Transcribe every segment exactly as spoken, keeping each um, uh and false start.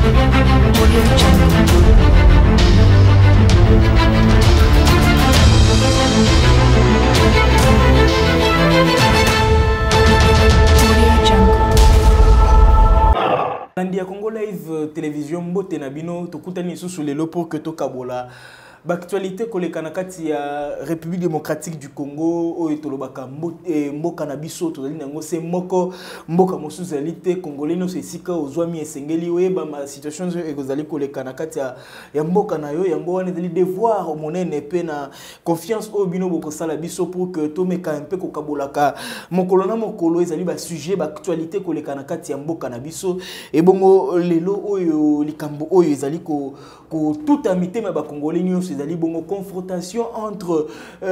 Nandia Congo Live Télévision mbote na bino tokutani sous les lots pour que to kabola l'actualité kolekana kati ya République démocratique du Congo oyo tolobaka mboka na biso tozali nango se moko mboka mosusu alite congolais no sesika ozwami esengeli oyeba ma situation ekozali kolekana kati ya ya mboka na yo yango wana ezali devoir monene pe na confiance oyo bino bokosala biso pour que tomeka un peu kokabolaka mokolo na mokolo ezali ba sujet ba actualité kolekana kati ya mboka na biso et bongo lelo oyo likambo oyo ezali ko ko tout amité ma ba congolais nyonso ezali bongo confrontation entre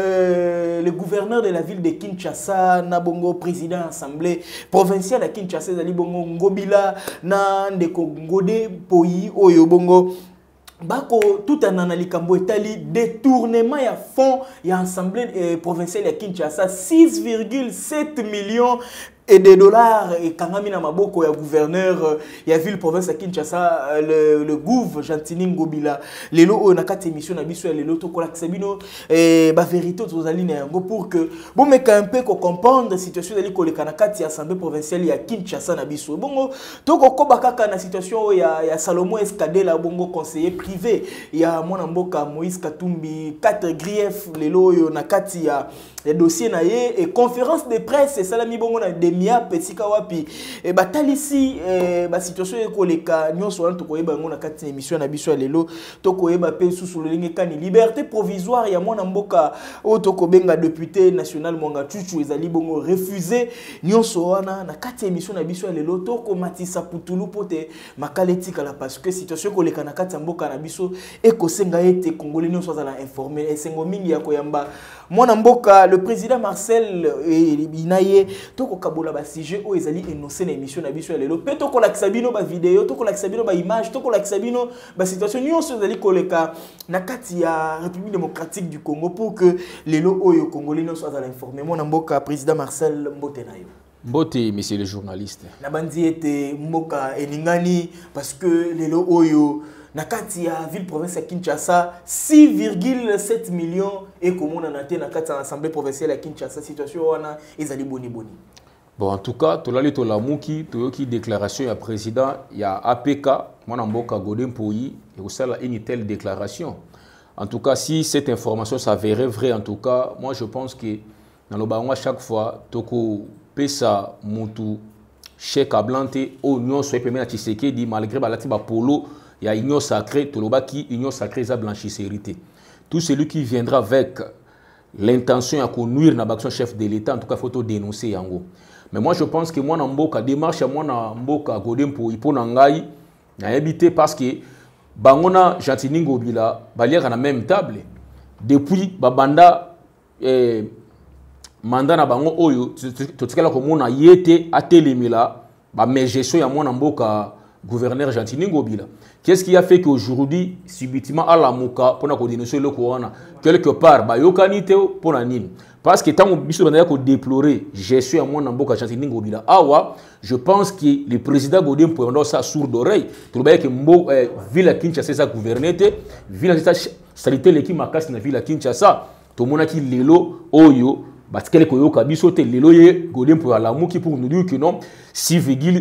euh, le gouverneur de la ville de Kinshasa na bongo président assemblée provinciale à Kinshasa ezali bongo Ngobila na ndeko Ngode Poyi oyo bongo bako tout un analikambo etali détournement ya fonds ya assemblée euh, provinciale à Kinshasa six virgule sept millions et des dollars et kangami na maboko ya gouverneur ya ville province à Kinshasa le le gouv Gentini Ngobila lelo o na kati émission na biso ya lelo to kola sabino et ba vérité tozali na yango pour que bon meka un peu ko comprendre situation dali ko le kana kati assemblée provinciale ya Kinshasa na biso bongo to ko koba kaka na situation ya ya Salomon Escadela bongo conseiller privé ya mwana mboka Moïse Katumbi quatre griefs lelo yo na kati ya les dossiers na ye et conférence de presse et salami bongo na demia pesika wapi et batalisi e ba situation ekoleka nyonso wana tokoyeba ngo na kati émission na biso ya lelo tokoyeba pe susu lolenge kani liberté provisoire ya mwana mboka o tokobenga député national Mwanga Chuchu ezali bongo refusé nyonso wana na kati émission na biso ya lelo tokomatisa putulu pote makaletika la parce que situation ekoleka na kati mboka na biso ekosenga ete congolais nyonso azala informé esengo mingi ya koyamba mwana mboka le président Marcel Binaye toko kabola ba sujet o ezali énoncé na émission na biso ya lelo pe toko lakisa bino ba vidéo toko lakisa bino ba image toko lakisa bino ba situation nyonso ezali koleka na kati ya République démocratique du Congo pour que lelo oyo congolais nyonso azala informé mwana mboka président Marcel Mbote na yo Mbote monsieur le journaliste na bandi ete mboka eningani parce que lelo oyo na kati ya ville province ya Kinshasa six virgule sept millions et comme on a été na kati ya assemblée provinciale à Kinshasa situation wana ezali boni boni. Bon en tout cas tolali tolamuki toyoki déclaration ya président ya A P K mwana mboka Godin Poyi et osala une telle déclaration. En tout cas si cette information s'avérait vraie en tout cas moi je pense que dans le bango à chaque fois toko pesa mutu chèque à blanté au union soit permis à Tshisekedi malgré balati ba polo il y a union sacrée, Tolobaki, union sacrée, ça blanchisserité. Tout celui qui viendra avec l'intention de nuire na l'action chef de l'État, en tout cas, il faut dénoncer yango. Mais moi, je pense que moi, Namboka, démarche, moi, Namboka, Godem pour Iponangai, n'a habité parce que Bangona, Gentini Ngobila, Balière à la même table. Depuis, Babanda, eh, mandat na bango oyo, tout ce que l'on a yété, à télémila, bah, mais je suis à moi, Namboka, gouverneur Gentini Ngobila. Qu'est-ce qui a fait qu'aujourd'hui, subitement à la Mouka, pour nous dénoncer le Corona, quelque part, bah, yokanite pour la Nîmes. Parce que tant qu'on déplorer, j'ai su à mon amboka Gentini Ngobila. Awa, je pense que le président Godin pour avoir sa sourde oreille. Tout le monde que Mbo, ville Kinshasa, sa gouvernette, ville Kinshasa, salité l'équipe Makas na ville Kinshasa. Tout le monde qui lelo, oyo, parce que les Koyoka bisote, lelo ye, Godin pour la Mouki pour nous dire que non, cinq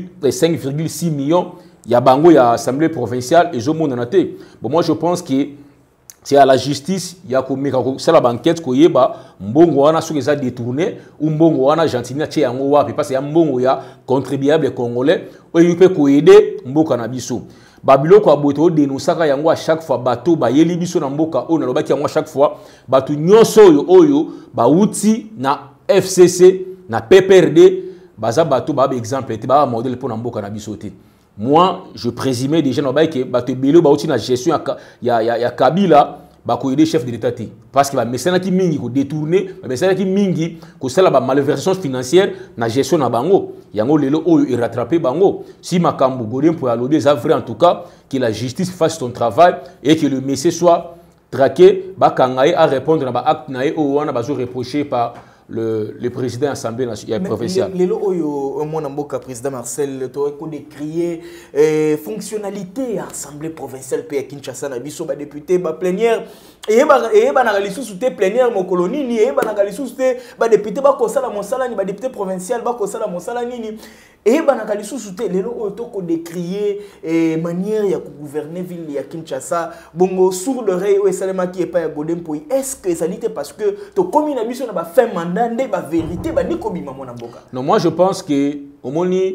virgule six millions. Il y a bango, il y a assemblée provinciale et je m'en ai bon moi je pense que c'est à la justice il y a comme c'est la banquette ko yeba mbongo wana so que détourné ou mbongo wana Gentini tche yango wapi parce que ya mbongo ya contribuable congolais oyo peut ko aider mboka na biso babilo ko aboto dénonçaka yango à chaque fois bateau ba yeli biso na mboka o na lobaki yango à chaque fois bato nyonso oyo oyo ba outi na F C C na P P R D baza bato ba exemple te ba modèle pour na mboka na biso te. Moi, je présumais déjà que bato bello ba outi na gestion ya ya ya Kabila ba ko aider chef de l'État parce que ba mesena ki mingi ko détourner ba mesena ki mingi ko sala ba malversation financière na gestion na bango yango lelo oyo i rattraper bango si makambo Godin pour alober ça vrai en tout cas que la justice fasse son travail et que le monsieur soit traqué ba kangaye à répondre na ba acte nae o wana ba zo reproché par le, le président de l'Assemblée provinciale. Les lois, mon amboka président Marcel, tu as décrié la fonctionnalité de l'Assemblée provinciale de Kinshasa, nabiso ba député, ba plénière, et ba na galisu soute plénière mon colonie ni et ba na galisu soute ba député ba kosala mosala ni ba député provincial ba kosala mosala ni et ba na galisu soute les lois to ko décrier manière ya gouverner ville ya Kinshasa bongo sourd l'oreille ou salema qui est pas ya Godem Poyi. Est-ce que ça l'était parce que to commune na biso na ba fin mandat ndé ba vérité ba ni kobima mon amboka? Non, moi je pense que au moni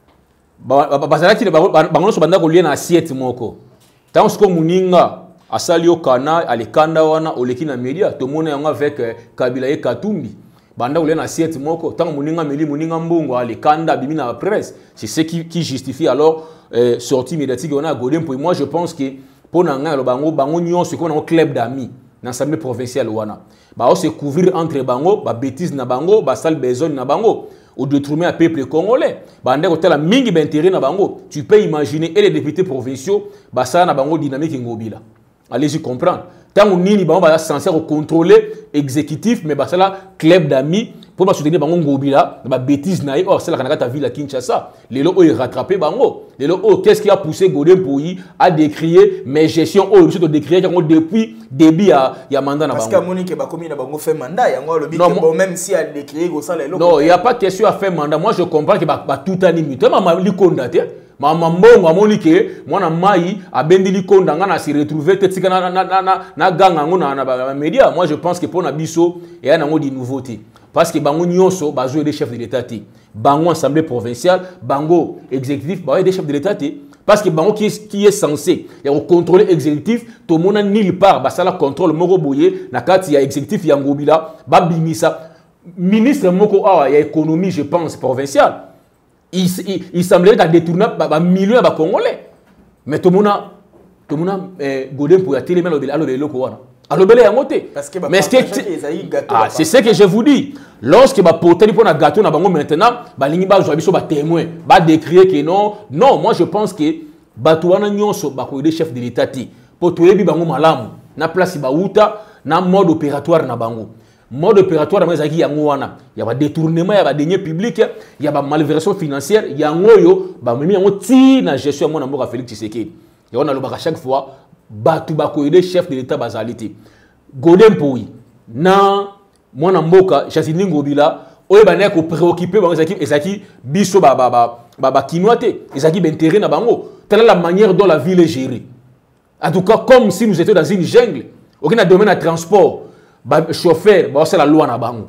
ba bazala ki ba bango so banda ko lier na assiette moko. Tant ce que muninga asali au kana alekanda wana oleki na media to mona yango avec Kabila et Katumbi. Banda ko lier na assiette moko tant muninga meli muninga mbongo alekanda bimi na presse. C'est ce qui, qui justifie alors euh, sortie médiatique on a Godem Poyi. Moi je pense que pour nanga lo bango bango nyon ce qu'on a un club d'amis dans l'Assemblée provinciale wana. Ba o se couvrir entre bango, ba bêtise na bango, ba sale besogne na bango. Au détriment à peuple congolais. Bande ko tela mingi d'intérêt na bango. Tu peux imaginer et les députés provinciaux ba ça na bango dynamique ngobila. Allez-y comprendre. Tant on nini bango ba censé contrôler exécutif mais ba ça la club d'amis pour ba soutenir bango ngobila ba bêtise na or c'est la kanaka ta ville à Kinshasa. Les lo o rattraper bango. Les lo o qu'est-ce qui a poussé Godem Poyi à décrier mes gestions oh je te décrier depuis début à ya mandat na bango. Parce que Monique ba komi na bango fait mandat yango le bon même si a décrier go ça les lo. Non, il y a pas question à faire mandat. Moi je comprends que ba, ba tout anime. Toi mama li condamné. Mama mbongo amoni ke mwana mai abendi li kondanga na se retrouver tetika na na na na ganga ngona na ba média. Moi je pense que pour na biso et ya nango di nouveauté. Parce que bango nyonso bazo des chefs de l'état té. Bango assemblée provinciale, bango exécutif, bango des chefs de l'état té. Parce que bango qui est, qui est censé y a contrôler exécutif, tout le monde nulle part ba sala contrôle moko boye na kati ya exécutif ya ngobila ba bimisa ministre moko awa ya économie je pense provinciale. Il, il, il semblerait qu'à détourner ba millions ba congolais. Mais tout le monde tout le monde eh, Godem Poyi a télé mais alors le loko wana. Alors, parce que mais ah, c'est ce que je vous dis. Lorsque ba porter pour na gâteau na bango maintenant, ba lingi ba joa biso ba témoin, ba décrire que non, non, moi je pense que ba tuana nyonso ba ko des chefs de l'état ti. Pour to yebi bango malamu, na place ba uta na mode opératoire na bango. Mode opératoire na zaki yango wana. Ya ba détournement, ya ba deniers publics, ya ba malversation financière, ya ngoyo ba memi yango ti na gestion mo na mboka Félix Tshisekedi. Ya on a le ba chaque fois batu bako aider chef de l'état bazalité Godem Poyi na mwana mboka Jasini Ngobila oye bana ko préoccupé bango ezaki ezaki biso ba ba ba ba kinoate ezaki d'intérêt na bango telle la manière dont la ville est gérée en tout cas comme si nous étions dans une jungle aucun na domaine de transport ba chauffeur ba c'est la loi na bango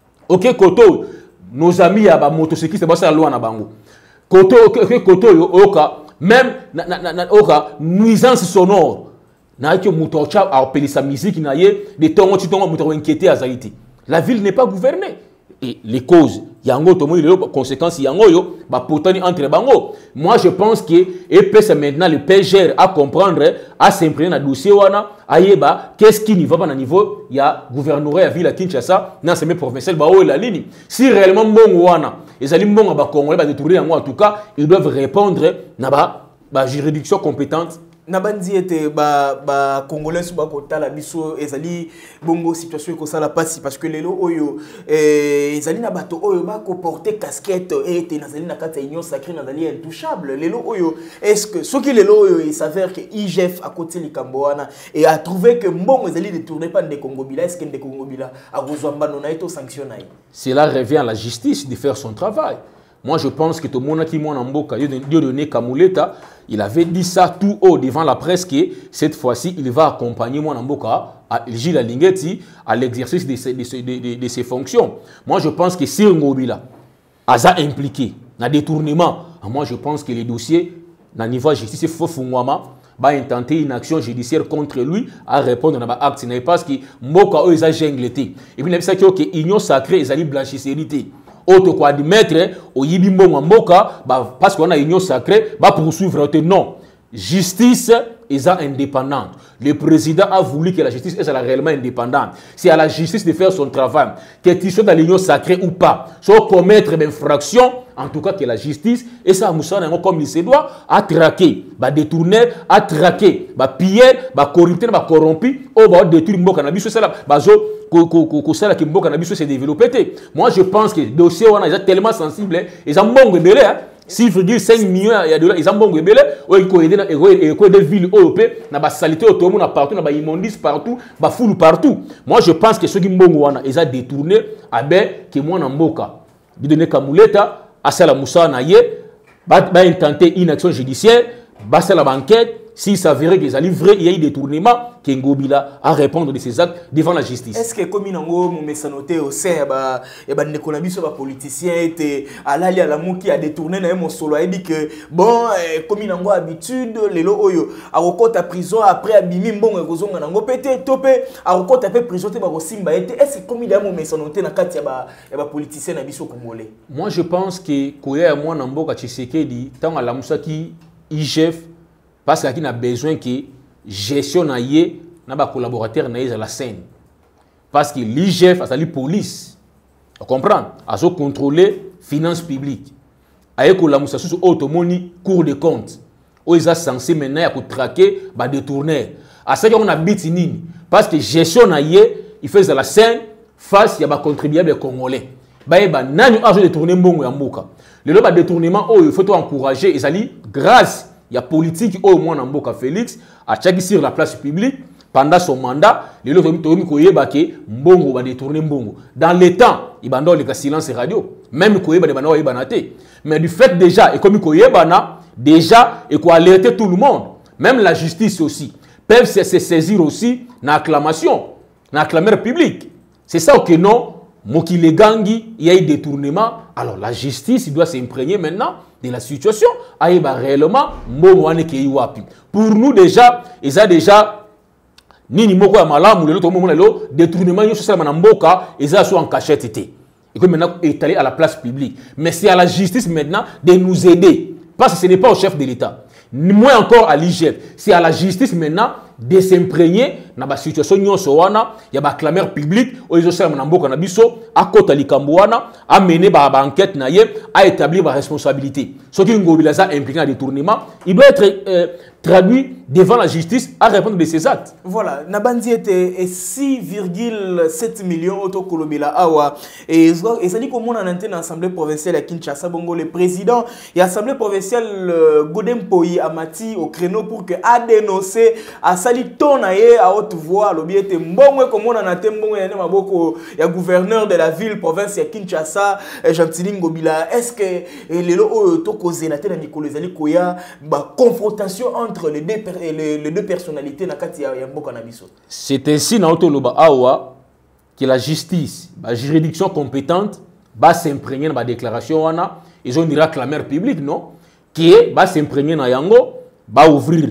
OK koto nos amis ya ba motocycliste ba c'est la loi na bango koto OK koto yo oka même na na na oka nuisance sonore na que mutocha a appelé sa musique na yé de tongo ti tongo muto inquiété à Zaïti. La ville n'est pas gouvernée et les causes yango tomo les conséquences yango yo ba potani entre bango. Moi je pense que et peut maintenant le P G R à comprendre à s'imprégner na dossier wana ayeba qu'est-ce qui n'y va pas na niveau ya gouvernorat ya ville à Kinshasa na semaine provinciale ba o la ligne. Si réellement mbongo wana ezali mbongo ba congolais ba détourner yango en tout cas ils doivent répondre na ba ba juridiction compétente. Nabandi était ba ba congolais ba kota la biso ezali bongo situation ko sala pasi parce que lelo oyo eh ezali na bato oyo ba ko porter casquette et te nazali na kata union sacrée nazali intouchable lelo oyo est-ce que ce qui lelo oyo il s'avère que I G F a côté likamboana et a trouvé que mbongo ezali détourné par des Congobila est-ce que des Congobila a kozwamba non a été sanctionné. Cela revient à la justice de faire son travail. Moi, je pense que tout le monde qui m'a donné Kamuleta, il avait dit ça tout haut devant la presse que cette fois-ci, il va accompagner moi Namboka à Gilles Alingeti à l'exercice de ses, de, ses, de, de, de ses fonctions. Moi, je pense que si Ngobila a impliqué dans le détournement, moi, je pense que les dossiers, dans le niveau de justice, il faut va intenter une action judiciaire contre lui à répondre à l'acte. Parce que Mboka a jengleté. Et puis, il y a que l'union sacrée est blanchisserie. Autre quoi admettre au yibi mbongo mboka parce qu'on a union sacrée va poursuivre non justice est indépendante. Le président a voulu que la justice soit réellement indépendante. C'est à la justice de faire son travail. Que tu sois dans l'union sacrée ou pas, soit commettre une infraction, en tout cas que la justice, et ça, Moussa, comme il se doit, à traquer, à détourner, à traquer, à piller, à corrupter, à corrompre, ou à détruire le cannabis, c'est ça, que s'est développé. Moi, je pense que le dossier est tellement sensible, ils ont bon bébé, six virgule cinq millions de dollars, ils ont bon bébé, ils ont aidé des villes européennes, ils ont salité autonome partout, ils ont immondice partout, ils ont foule partout. Moi, je pense que ceux qui ont ils ont détourné, que moi, je suis ils ont donné Kamouleta, Asala Moussa Naye, va intenter une action judiciaire, va la banquette. S'il s'avérait qu'ils allaient vrai, il y a eu des détournements, Kengobila à répondre de ces actes devant la justice. Est-ce que comme il a noté au sein, il y a des politiciens qui à la mouki a détourné mon solo, il dit que bon, comme il a habitude, les lots a recompte à prison après abîmer bon et gozon nango pété topé a recompte à prison te ba simba été. Est-ce que comme il a mon noté na kati ya ba politicien na biso congolais? Moi je pense que koya moi na mboka Tshisekedi tant à la musaki I G F parce qu'il a besoin que gestion na ye na ba collaborateur na à la scène parce que l'I G F a la police on comprend a so contrôler finances publiques aye ko la musa sous automoni cour de compte où ils a censé maintenant ya ko traquer ba détourner à ça qu'on a bitinini parce que gestion na ye il fait à la scène face ya ba contribuable congolais ba e ba nani a détourner mbongo ya mboka le ba détournement oh il faut encourager ils ali grâce il y a politique au moins en Mboka Félix a tchaki sur la place publique pendant son mandat les autres tomi koyeba ke mbongo ba détourner mbongo dans les temps il bando le silence radio même koyeba de bando banate mais du fait déjà et comme koyeba na déjà et quoi alerter tout le monde même la justice aussi peuvent se saisir aussi na acclamation na acclameur public c'est ça que non Mokile Gangi il y a eu détournement alors la justice il doit s'imprégner maintenant de la situation aïba réellement pour nous déjà ils a déjà nini moko ya malamu lelo to mo lelo détournement yo social manamboka ils a soit en cachette été et comme maintenant étalé à la place publique mais c'est à la justice maintenant de nous aider parce que ce n'est pas au chef de l'État moins encore à l'I G F c'est à la justice maintenant de s'imprégner dans la situation nyonso wana ya ba clameur public o izo na mboka na biso a kota likambo wana a mener ba enquête na ye a établir ba responsabilité ce qui ngobila za impliqué dans détournement il doit être euh, traduit devant la justice à répondre de ses actes. Voilà, Nabandi était six virgule sept millions auto kolobela awa et et ça dit comment on a été dans l'Assemblée provinciale à Kinshasa bongo le président et l'Assemblée provinciale euh, Godem Poyi Amati au créneau pour que a dénoncé à sali tonaye à haute voix lobi était mbongo comme on a été mbongo ya maboko ya gouverneur de la ville province ya Kinshasa Gentili Ngobila est-ce que les lo to causer na tena Nicolas Zali koya ba confrontation entre les deux les, les deux personnalités na kati ya mboka na biso. C'est ainsi na otoloba awa que la justice la juridiction compétente va s'imprégner dans la déclaration wana ils ont dit la clameur publique non qui va s'imprégner na yango va ouvrir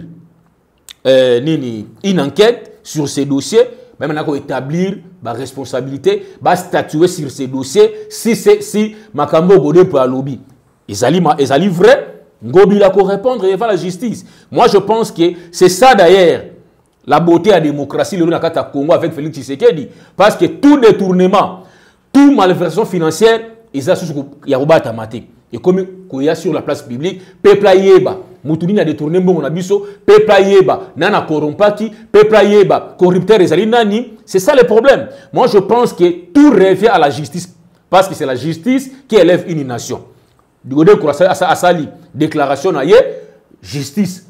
euh, nini une enquête sur ces dossiers même maintenant établir la responsabilité va statuer sur ces dossiers si c'est si makambo godé pour lobby ils allaient ils allaient vrai Ngobila pour répondre devant la justice. Moi, je pense que c'est ça d'ailleurs la beauté de la démocratie le Nakata Congo avec Félix Tshisekedi. Parce que tout détournement, toute malversation financière, ils ont Yarouba Tamate. Et comme il y a sur la place publique, peuple Yeba, Moutouni a détourné mon abisso, peuple Yeba, Nana Korompaki, peuple Yeba, corrupteur et Nani. C'est ça le problème. Moi, je pense que tout revient à la justice. Parce que c'est la justice qui élève une nation. Du côté de Asali, déclaration na ye, justice,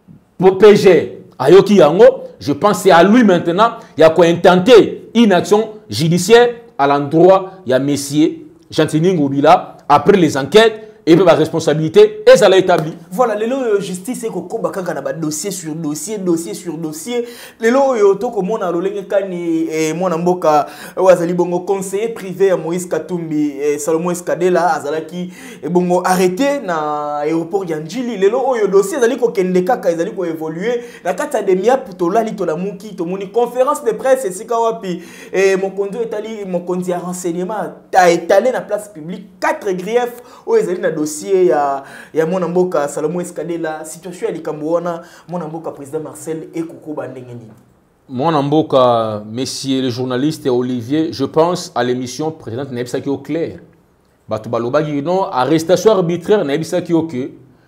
P G, Ayoki Yango, je pense que c'est à lui maintenant, il y a quoi intenter une action judiciaire à l'endroit, il y a Messier, Gentili Ngobila, après les enquêtes, et puis la responsabilité, et ça l'a établi. Voilà, les lois justice, c'est que dossier sur dossier, dossier sur dossier. Les lois, tout comme on a rolé Kani et mon amboka, Wazali Bongo, conseiller privé à Moïse Katumbi et Salomon Escadela, Azalaki, et Bongo arrêté dans l'aéroport Yandjili. Les lois, le dossier, Zali Kokendeka, Kazali ko évolué. La carte de Mia Putola, Litola Mouki, Tomoni, conférence de presse, et Sikawapi, et mon conduit est allé, mon conduit à renseignement, a étalé dans la place publique quatre griefs, où ils allaient dossier ya ya mon amboka Salomon Escadé la situation ya likambo wana mwana mboka président Marcel ekokoba ndenge nini? Mwana mboka messieurs les journalistes et Olivier, je pense à l'émission présidente Naïbisa qui est au clair. Bato balobaki non arrestation arbitraire Naïbisa qui ok.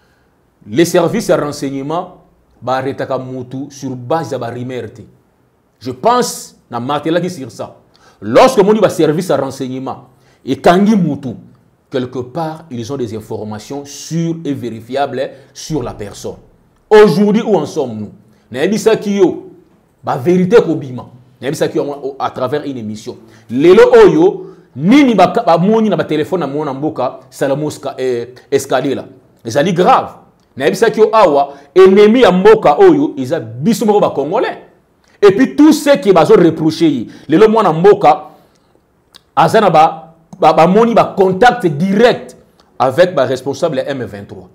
Les services de renseignement ba retaka mutu sur base de ba rimerte. Je pense na matela qui sur ça. Lorsque mon ba service de renseignement et kangi mutu quelque part ils ont des informations sûres et vérifiables sur la personne. Aujourd'hui où en sommes-nous? Naïbisa qui yo ba vérité ko bima. Naïbisa qui à travers une émission. Lelo oyo nini ba ba moni na ba téléphone na mona mboka Salomon Escadé là. Les ali grave. Naïbisa ki awa ennemi ya mboka oyo ils a biso moko ba congolais. Et puis tout ce qui bazo reprocher lelo mwana mboka azana ba ba, ba moni ba contact direct avec ba responsable M vingt-trois.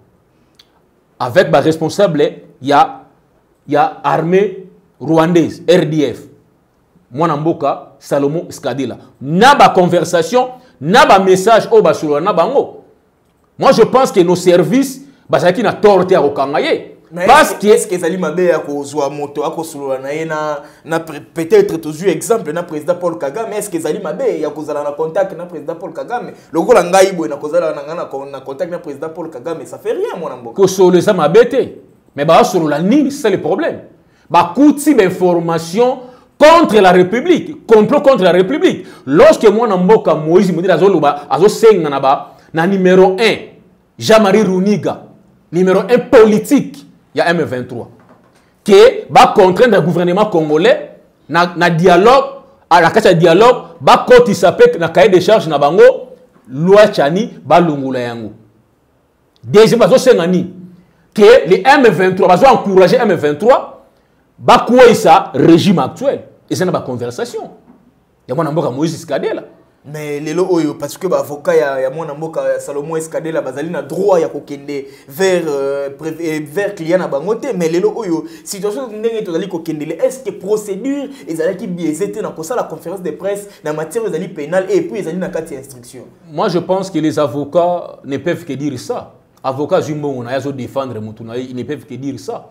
Avec ba responsable ya ya armée rwandaise R D F. Mwana mboka Salomon Escadé là. Na ba conversation, na ba message au ba sur na bango. Moi je pense que nos services basaki na torte ya kokangaye. Parce que est-ce que ezali mabe ya kozwa moto akosolola na ye na na peut-être toujours exemple na président Paul Kagame, est-ce que ezali mabe ya kozala na contact na président Paul Kagame? Lokola ngai boy na kozala na ngana na contact na président Paul Kagame, ça fait rien mon mboka. Kosolo ça mabete. Mais ba solola nini, c'est le problème. Ba kuti d'information contre la République, complot contre la République. Lorsque moi mboka Moïse Moïse azoloba azo senga na ba na numéro un Jean-Marie Runiga, numéro un politique, il y a M vingt-trois, qui va contraindre le gouvernement congolais na, na dialogue, à la carte de dialogue, va côté s'appelle na cahier de charge na bango, loi chani, va lungula yango. Deuxième, va se ngani, que les M vingt-trois, va encourager M vingt-trois, va quoi ça régime actuel. Et c'est une conversation. Il y a mon Moïse Escadé là. Mais lelo oyo parce que ba avocat ya ya mwana mboka Salomon Escadé la bazali na droit ya kokende vers euh, vers client na bangote, mais lelo oyo situation ndenge tozali kokende est-ce que procédure ezali ki biaisé na kosa la conférence de presse na matière ezali pénale et puis ezali na carte instruction? Moi je pense que les avocats ne peuvent que dire ça. Avocats Zumbo na yazo défendre mutuna, ils ne peuvent que dire ça.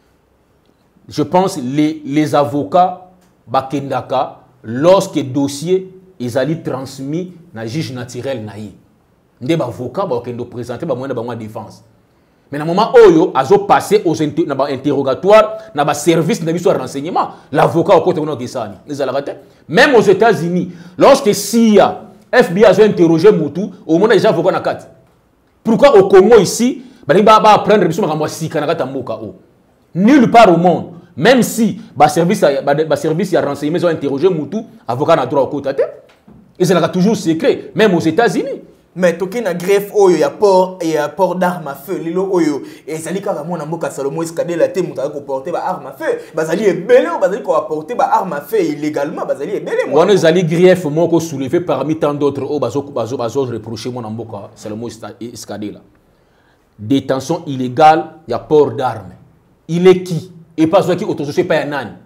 Je pense les les avocats bakendaka lorsque dossier ils allaient transmis na juge naturel na yi. Nde ba avocat ba kendo présenter ba moyen ba moyen défense. Mais na moment oyo azo passer aux na ba interrogatoire na ba service na biso renseignement, l'avocat au côté de notre sani. Les alakate. Même aux États-Unis, lorsque S I A F B I a interrogé Moutou, au moment déjà avocat na kat. Pourquoi au Congo ici, ba ba ba prendre biso makamwa sika na kata mboka o. Nulle part au monde, même si ba service ba, ba service ya renseignement ils ont interrogé Moutou, avocat na droit au côté. Et c'est toujours secret, même aux États-Unis. Mais toki na greffe oyo ya port et ya port d'armes à feu lilo oyo et zali kaka mona mboka Salomon Escadé la te muta ko porter ba arme à feu bazali ebele o bazali ko apporter ba arme à feu illégalement bazali ebele moi on zali grief moko soulevé parmi tant d'autres o bazo bazo bazo reprocher mona mboka Salomon Escadé là détention illégale ya port d'armes il est qui et pas ceux qui autorisé pas un an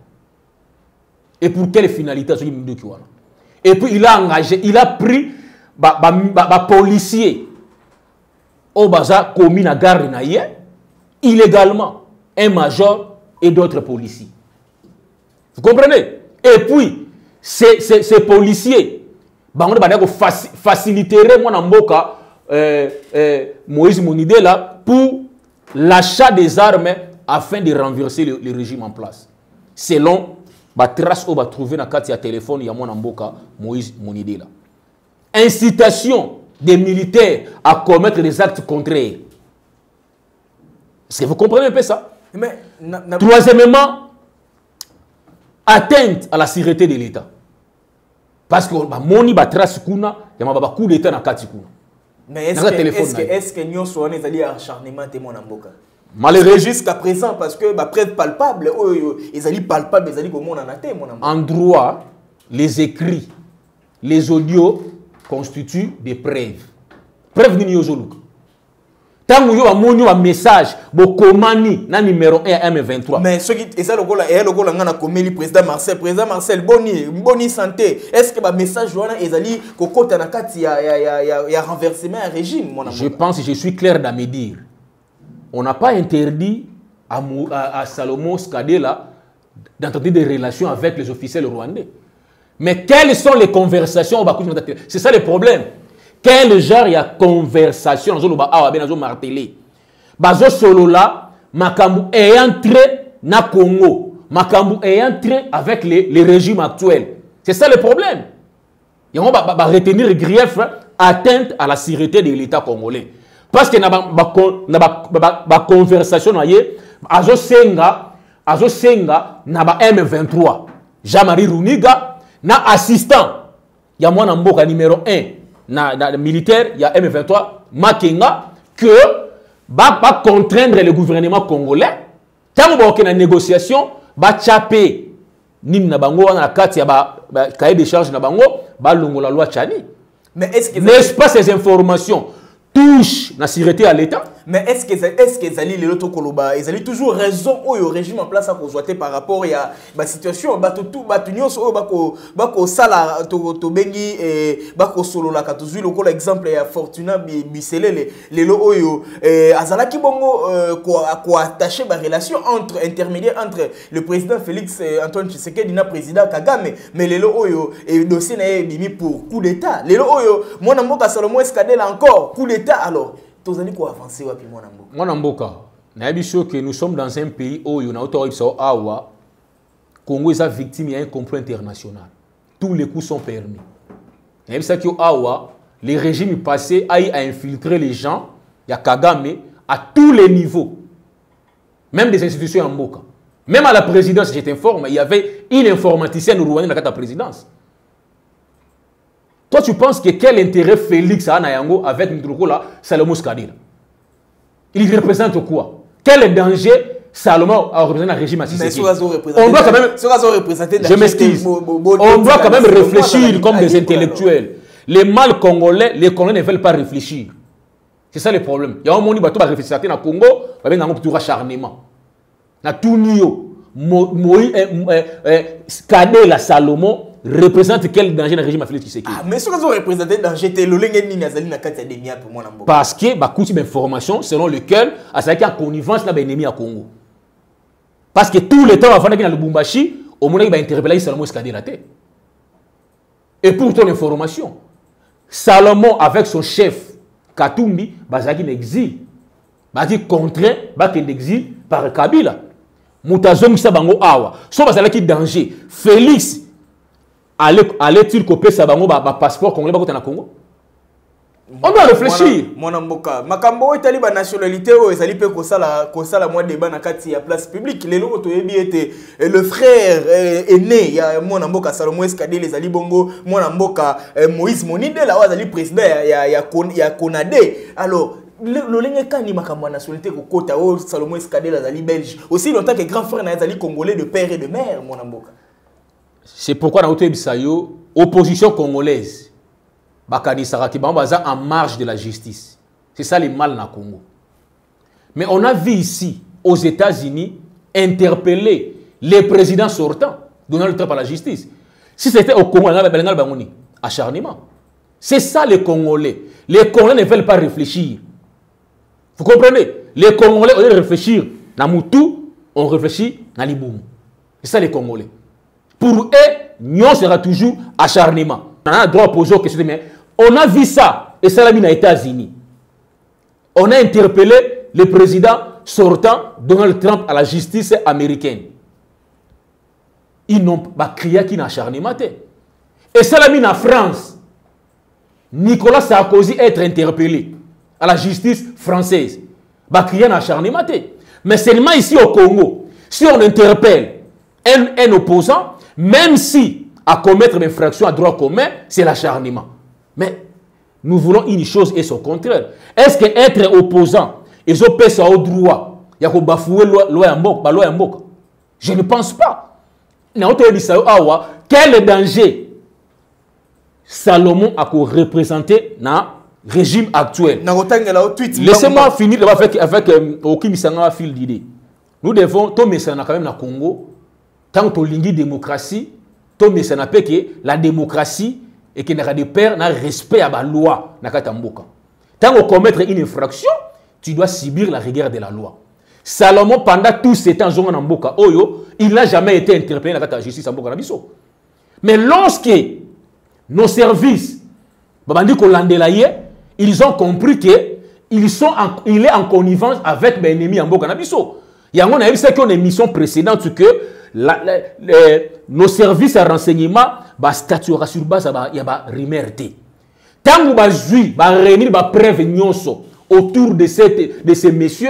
et pour quelle finalité ceux qui me qui wana. Et puis il a engagé, il a pris ba, ba, ba, ba policier au bazar commis na garde na yé, illégalement un major et d'autres policiers. Vous comprenez? Et puis ces, ces, ces policiers ba on va faciliter mon mboka euh, euh, Moïse Monidé là pour l'achat des armes afin de renverser le, le régime en place. Selon ba trace au ba trouver na carte ya téléphone ya mwana mboka Moïse Monidé là. Incitation des militaires à commettre des actes contraires. Est-ce que vous comprenez un peu ça? Mais, na, na... Troisièmement, atteinte à la sécurité de l'État. Parce que ba moni ba trace kuna ya ba coup d'état na carte kuna. Mais est-ce que est-ce que est-ce que nous sommes allés à acharnement de mwana mboka? Malheureusement jusqu'à présent parce que bah preuve palpable ils allaient palpable ils allaient comme on en a té mon amour. En droit les écrits les audios constituent des preuves. Preuve ni yozoluk. Tant que vous avez un message, vous commandez na numéro un M vingt-trois. Mais ce qui est ça le gola et le gola ngana comme le président Marcel, président Marcel boni boni santé. Est-ce que ba message wana ezali kokota na kati ya ya ya ya renversement un régime mon amour? Je pense que je suis clair dans mes dires. on n'a pas interdit à, à, à Salomon Skadela d'entretenir des relations avec les officiels rwandais. Mais quelles sont les conversations? C'est ça le problème. Quel genre de conversation dans le martelé? Bazo solo là, Makambu est entré na Congo. Makambu est entré avec les, les régimes actuels. C'est ça le problème. Et on va retenir grief atteinte à la sécurité de l'État congolais. Parce que la conversation, Azo Senga, Azo Senga, na M vingt-trois. Jean-Marie Runiga, na assistant. Il y a moi Mboka numéro un, na, na militaire, il y a M vingt-trois, Makenga, que va contraindre le gouvernement congolais. Tant que la négociation, va chaper nim na bango na kati ya ba cahier de charge na bango, ba longo la loi Tchani. Mais est-ce que n'est-ce pas ces informations touchent la sécurité à l'État? Mais est-ce que est-ce que Zali les autres Koloba, ils ont toujours raison au régime en place à cause par rapport à la situation, bah tout bah tout nyos au bako bako sala to to bengi et bako solo la katuzu le col exemple ya Fortuna Biselele les lo oyo azala ki bongo quoi quoi attacher ba relation entre intermédiaire entre le président Félix Antoine Tshisekedi na président Kagame mais les lo oyo et dossier na bimi pour coup d'état les lo oyo moi na mboka Salomon Skadela encore coup d'état alors tous allez quoi avancer wapi moi na mboka moi na mboka na biso que nous sommes dans un pays où on a autorité so awa Congo est victime d'un complot international. Tous les coups sont permis. Et ça que awa les régimes passés aillent à infiltrer les gens, il y a Kagame à tous les niveaux. Même des institutions en mboka. Même à la présidence, je t'informe, il y avait une informaticienne rwandaise dans la présidence. Toi, tu penses que quel intérêt Félix a Nayango avec Ndrukola Salomon Skadela? Il représente quoi? Quel danger Salomon a représenté le régime à Tshisekedi? On doit quand même, je m'excuse, on doit quand même réfléchir comme des intellectuels. Les mal congolais, les Congolais ne veulent pas réfléchir. C'est ça le problème. Il y a un moment où on va réfléchir dans le Congo, on va faire un acharnement. Na tout nio, Moïse, Skadela Salomon représente quel danger dans le régime à Félix Tshisekedi? Ah, mais ce que vous représentez danger, c'est le lengeni nazali na kati ya demi pour moi nambo. Parce que bah coûte d'information selon lequel à ça qui a connivence na ennemi à Congo. Parce que tout le temps avant d'aller dans le Lubumbashi, au moment où il va interpeller Salomon Skadela. Et pour ton information, Salomon avec son chef Katumbi, bazaki n'exil, bazaki contraint, bazaki n'exil par Kabila. Moutazong sabango awa. So bazaki danger. Félix allait-il copier sabango ba passeport congolais ba kota Congo? On doit réfléchir. Mon amboka. Makambo etali ba nationalité o ezali pe ko sala ko sala moi débat na kati ya place publique. Lelo to yebi était le frère aîné ya mon amboka Salomon Skadela ezali bongo mon amboka Moïse Monide la azali président ya ya ya Konadé. Alors le lenge kani makambo nationalité ko kota o Salomon Skadela azali belge. Aussi longtemps que grand frère na azali congolais de père et de mère mon amboka. C'est pourquoi dans l'opposition opposition congolaise Bakani Saraki Bambaza en marge de la justice. C'est ça le mal dans le Congo. Mais on a vu ici, aux États-Unis, interpeller les présidents sortants, Donald Trump à la justice. Si c'était au Congo, on avait un acharnement. C'est ça les Congolais. Les Congolais ne veulent pas réfléchir. Vous comprenez? Les Congolais, au lieu de réfléchir dans Moutou, on réfléchit dans Liboum. C'est ça les Congolais. Pour eux, nous sera toujours acharnement. On a le droit à poser aux questions, mais on a vu ça, et ça l'a mis aux États-Unis. On a interpellé le président sortant, Donald Trump, à la justice américaine. Ils n'ont pas crié qu'il y a un acharnement. Et ça l'a mis en France. Nicolas Sarkozy être interpellé à la justice française. Bah, crié un acharnement. Mais seulement ici au Congo, si on interpelle un, un opposant, même si à commettre une infraction à droit commun, c'est l'acharnement. Mais nous voulons une chose et son contraire. Est-ce que être opposant, ils ont payé ça au droit, il y a bafouer la loi en Mboka? Je ne pense pas. Quel danger Salomon a représenté dans le régime actuel? Laissez-moi finir avec, avec aucun fil d'idée. Nous devons, tout le quand même dans le Congo, tant que la démocratie, tout le monde que la démocratie et qu'il n'y a pas de père, n'a respect à la loi. Tant qu'on commettre une infraction, tu dois subir la rigueur de la loi. Salomon, pendant tous ces temps, il n'a jamais été interpellé dans la justice. Mais lorsque nos services, ils ont compris qu'il est en connivence avec mes ennemis en Bokanabiso. Il y a une émission précédente que la, la, les, nos services de renseignement bah, statuera sur base il y a remerté. Tant que vous réunir des preuves autour de, cette, de ces messieurs,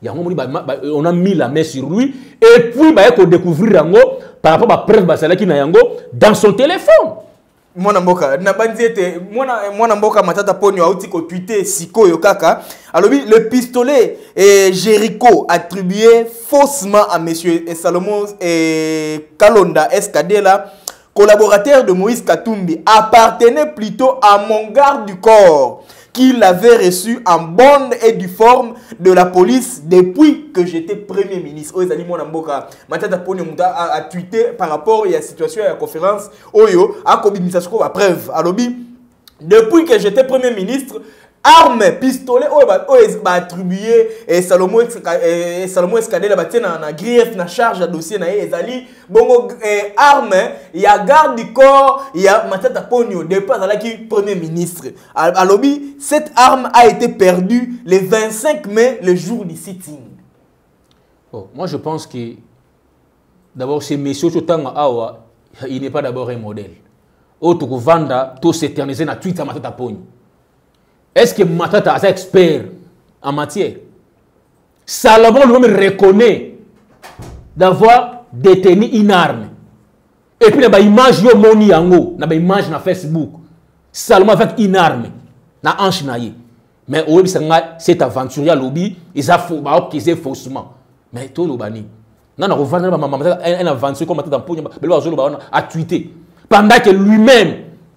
on a mis la main sur lui et puis bah, on découvrir par rapport à la preuve dans son téléphone. Mwana mboka na bandiete mwana mwana mboka matata ponyo auti ko tweeter siko yo kaka alobi le pistolet et Jericho attribué faussement à monsieur Salomon et Kalonda Escadela, collaborateur de Moïse Katumbi, appartenait plutôt à mon garde du corps qu'il avait reçu en bonne et due forme de la police depuis que j'étais premier ministre. Oezali mwana mboka matata ponyo muta a tweeté par rapport à la situation à la conférence oyo a kobimisa soko ba preuve alobi depuis que j'étais premier ministre armes pistolet oyo ba ba attribué et Salomon et Salomon Escadela ba tena na grief na charge à dossier na ezali bongo armes il y a garde du corps il y a matata ponyo depuis azalaki premier ministre alobi cette arme a été perdue le vingt-cinq mai le jour du sitting. Bon, moi je pense que d'abord ces messieurs totanga awa il n'est pas d'abord un modèle autre que vanda tout s'éterniser na Twitter matata ponyo. Est-ce que Matata est expert en matière? Salomon lui-même reconnaît d'avoir détenu une arme. Et puis, il y a une image de Moni Yango, il y a une image sur Facebook. Salomon avec une arme, na hanche naïe. Mais au cet aventurier lobby, ils ont accusé faussement. Mais tout le bani. Non, non, on va un aventurier comme Matata Ponyo, a tweeté. Pendant que lui-même,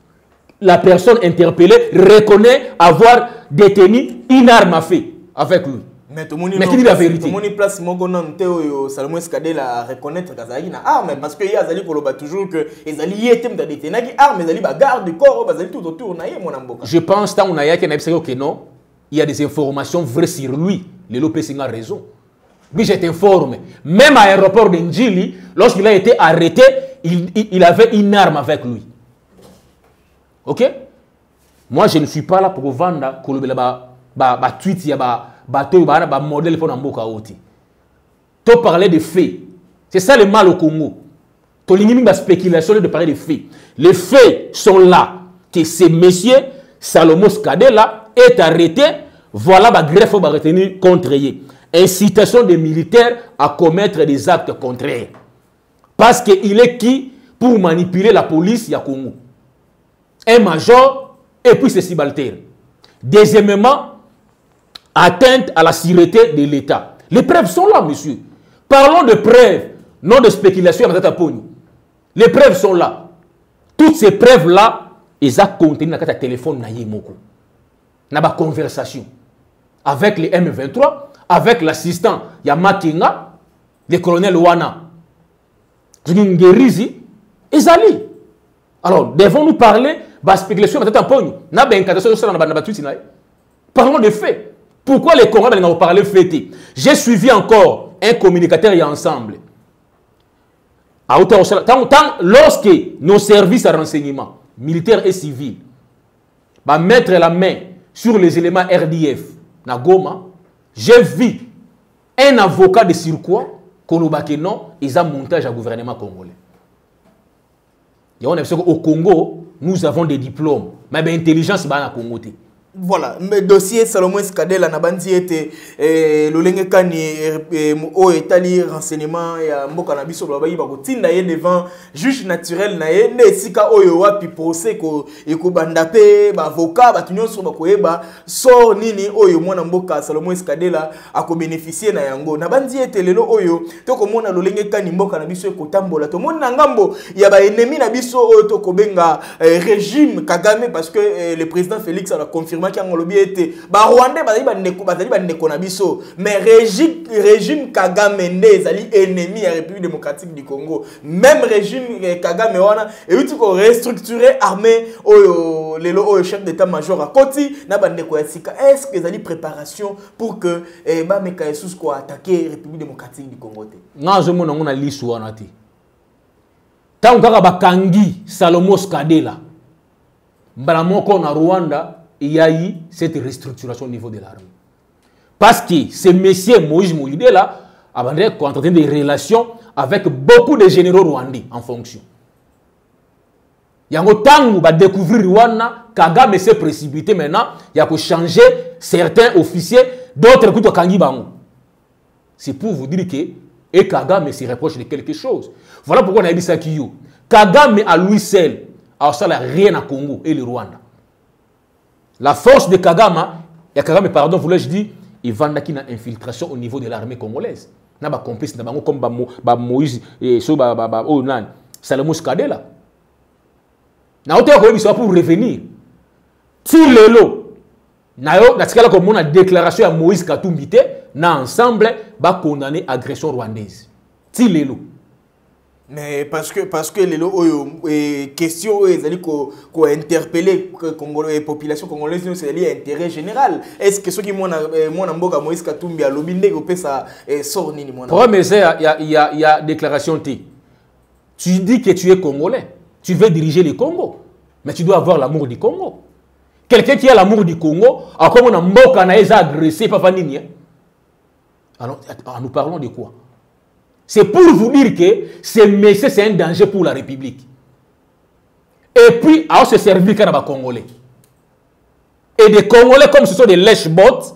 la personne interpellée reconnaît avoir détenu une arme à feu avec lui. Mais tout le monde dit la vérité. Tout le monde place Salomon Escadela à reconnaître qu'il y a une arme parce qu'il y a toujours que les alliés étaient dans des armes, les alliés gardent du corps, les alliés tout autour. Je pense que non, il y a des informations vraies sur lui. Le Lopez a raison. Mais je t'informe, même à l'aéroport de Njili, lorsqu'il a été arrêté, il, il, il avait une arme avec lui. Ok? Moi, je ne suis pas là pour vendre un tweet, un modèle pour Namboka Oti. Tu parler de faits. C'est ça le mal au Congo. Tu as la spéculation de parler de faits. Les faits sont là. Que ce monsieur, Salomon Escadela, est arrêté. Voilà la greffe va retenir contre lui. Incitation des militaires à commettre des actes contraires. Parce qu'il est qui pour manipuler la police du Congo? Un major et puis ses subalternes. Deuxièmement, atteinte à la sûreté de l'État. Les preuves sont là, monsieur. Parlons de preuves, non de spéculation à Matata-Pogny. Les preuves sont là. Toutes ces preuves-là, elles ont contenu dans le téléphone Nayemoko. Dans la conversation avec les M vingt-trois, avec l'assistant Yamakinga, le colonel Wana, Ngerizi, et Zali. Alors, devons-nous parler de la spéculation à Matata-Pogny? Parlons de faits. Pourquoi les Congolais n'ont pas parlé de faits? J'ai suivi encore un communicateur et ensemble. Lorsque nos services de renseignement, militaires et civils, va mettre la main sur les éléments R D F, na Goma, j'ai vu un avocat de surcroît, Konobake non, ils ont montage au gouvernement congolais. Et on a vu qu'au Congo, nous avons des diplômes, mais l'intelligence, c'est pas au Congo. Voilà, le dossier Salomon Escadela na bandi était lolenge kani o etali renseignement ya mboka na biso babayi ba kotinda ye devant juge naturel na ye ne sika oyo wapi procès ko ekobanda pe ba avocat ba tunyoso ba koyeba so nini oyo mwana mboka Salomon Escadela ako bénéficier na yango na bandi était lelo oyo to ko mona lolenge kani mboka na biso ekotambola to mona ngambo ya ba ennemi na biso oyo to kobenga régime Kagame parce que le président Félix a confirmé confirmé qu'il y a un lobby été. Bah Rwanda, bah il neko, bah il neko na biso. Mais régime régime Kagame n'est ali ennemi de la République démocratique du Congo. Même régime Kagame wana et puis qu'on restructurer armée au le le chef d'état-major à Koti na ba neko ya sika. Est-ce que zali préparation pour que eh ba meka Jesus ko attaquer République démocratique du Congo te? Non, je m'en on a lisu wana te. Tant kaka bakangi Salomo Skadela. Mbala moko na Rwanda, il y a eu cette restructuration au niveau de l'armée. Parce que ce monsieur Moïse Moïse là a entretenu des relations avec beaucoup de généraux rwandais en fonction. Il y a un temps où on va découvrir Rwanda, Kagame s'est précipité maintenant, il y a que changer certains officiers, d'autres écoutent Kangi Bango. C'est pour vous dire que et Kagame se reproche de quelque chose. Voilà pourquoi on a dit ça qui Kagame à lui seul n'a rien à Congo et le Rwanda. La force de Kagame, et Kagame, pardon, voulais-je dire, il va une infiltration au niveau de l'armée congolaise. Il y a des complices comme Moïse et Salomon Skadela. Il y a des pour revenir. Si lelo, il y a une déclaration à Moïse Katumbite, na ensemble, va condamner l'agression rwandaise. Si lelo. Mais parce que parce que les euh, questions ils allaient ko ko interpeller la population congolaise c'est l'intérêt général. Est-ce que ceux qui m'ont m'ont mboka Moïse Katumbi à lobinde ko pesa sort nini mona? Pour mais il y a il y a il y a déclaration T. Tu dis que tu es congolais, tu veux diriger le Congo, mais tu dois avoir l'amour du Congo. Quelqu'un qui a l'amour du Congo, a comme on a mboka na eza agressé papa nini? Alors nous parlons de quoi? C'est pour vous dire que ce monsieur, c'est un danger pour la République. Et puis, à se servir quand on Congolais. Et des Congolais, comme ce sont des lèche-bottes,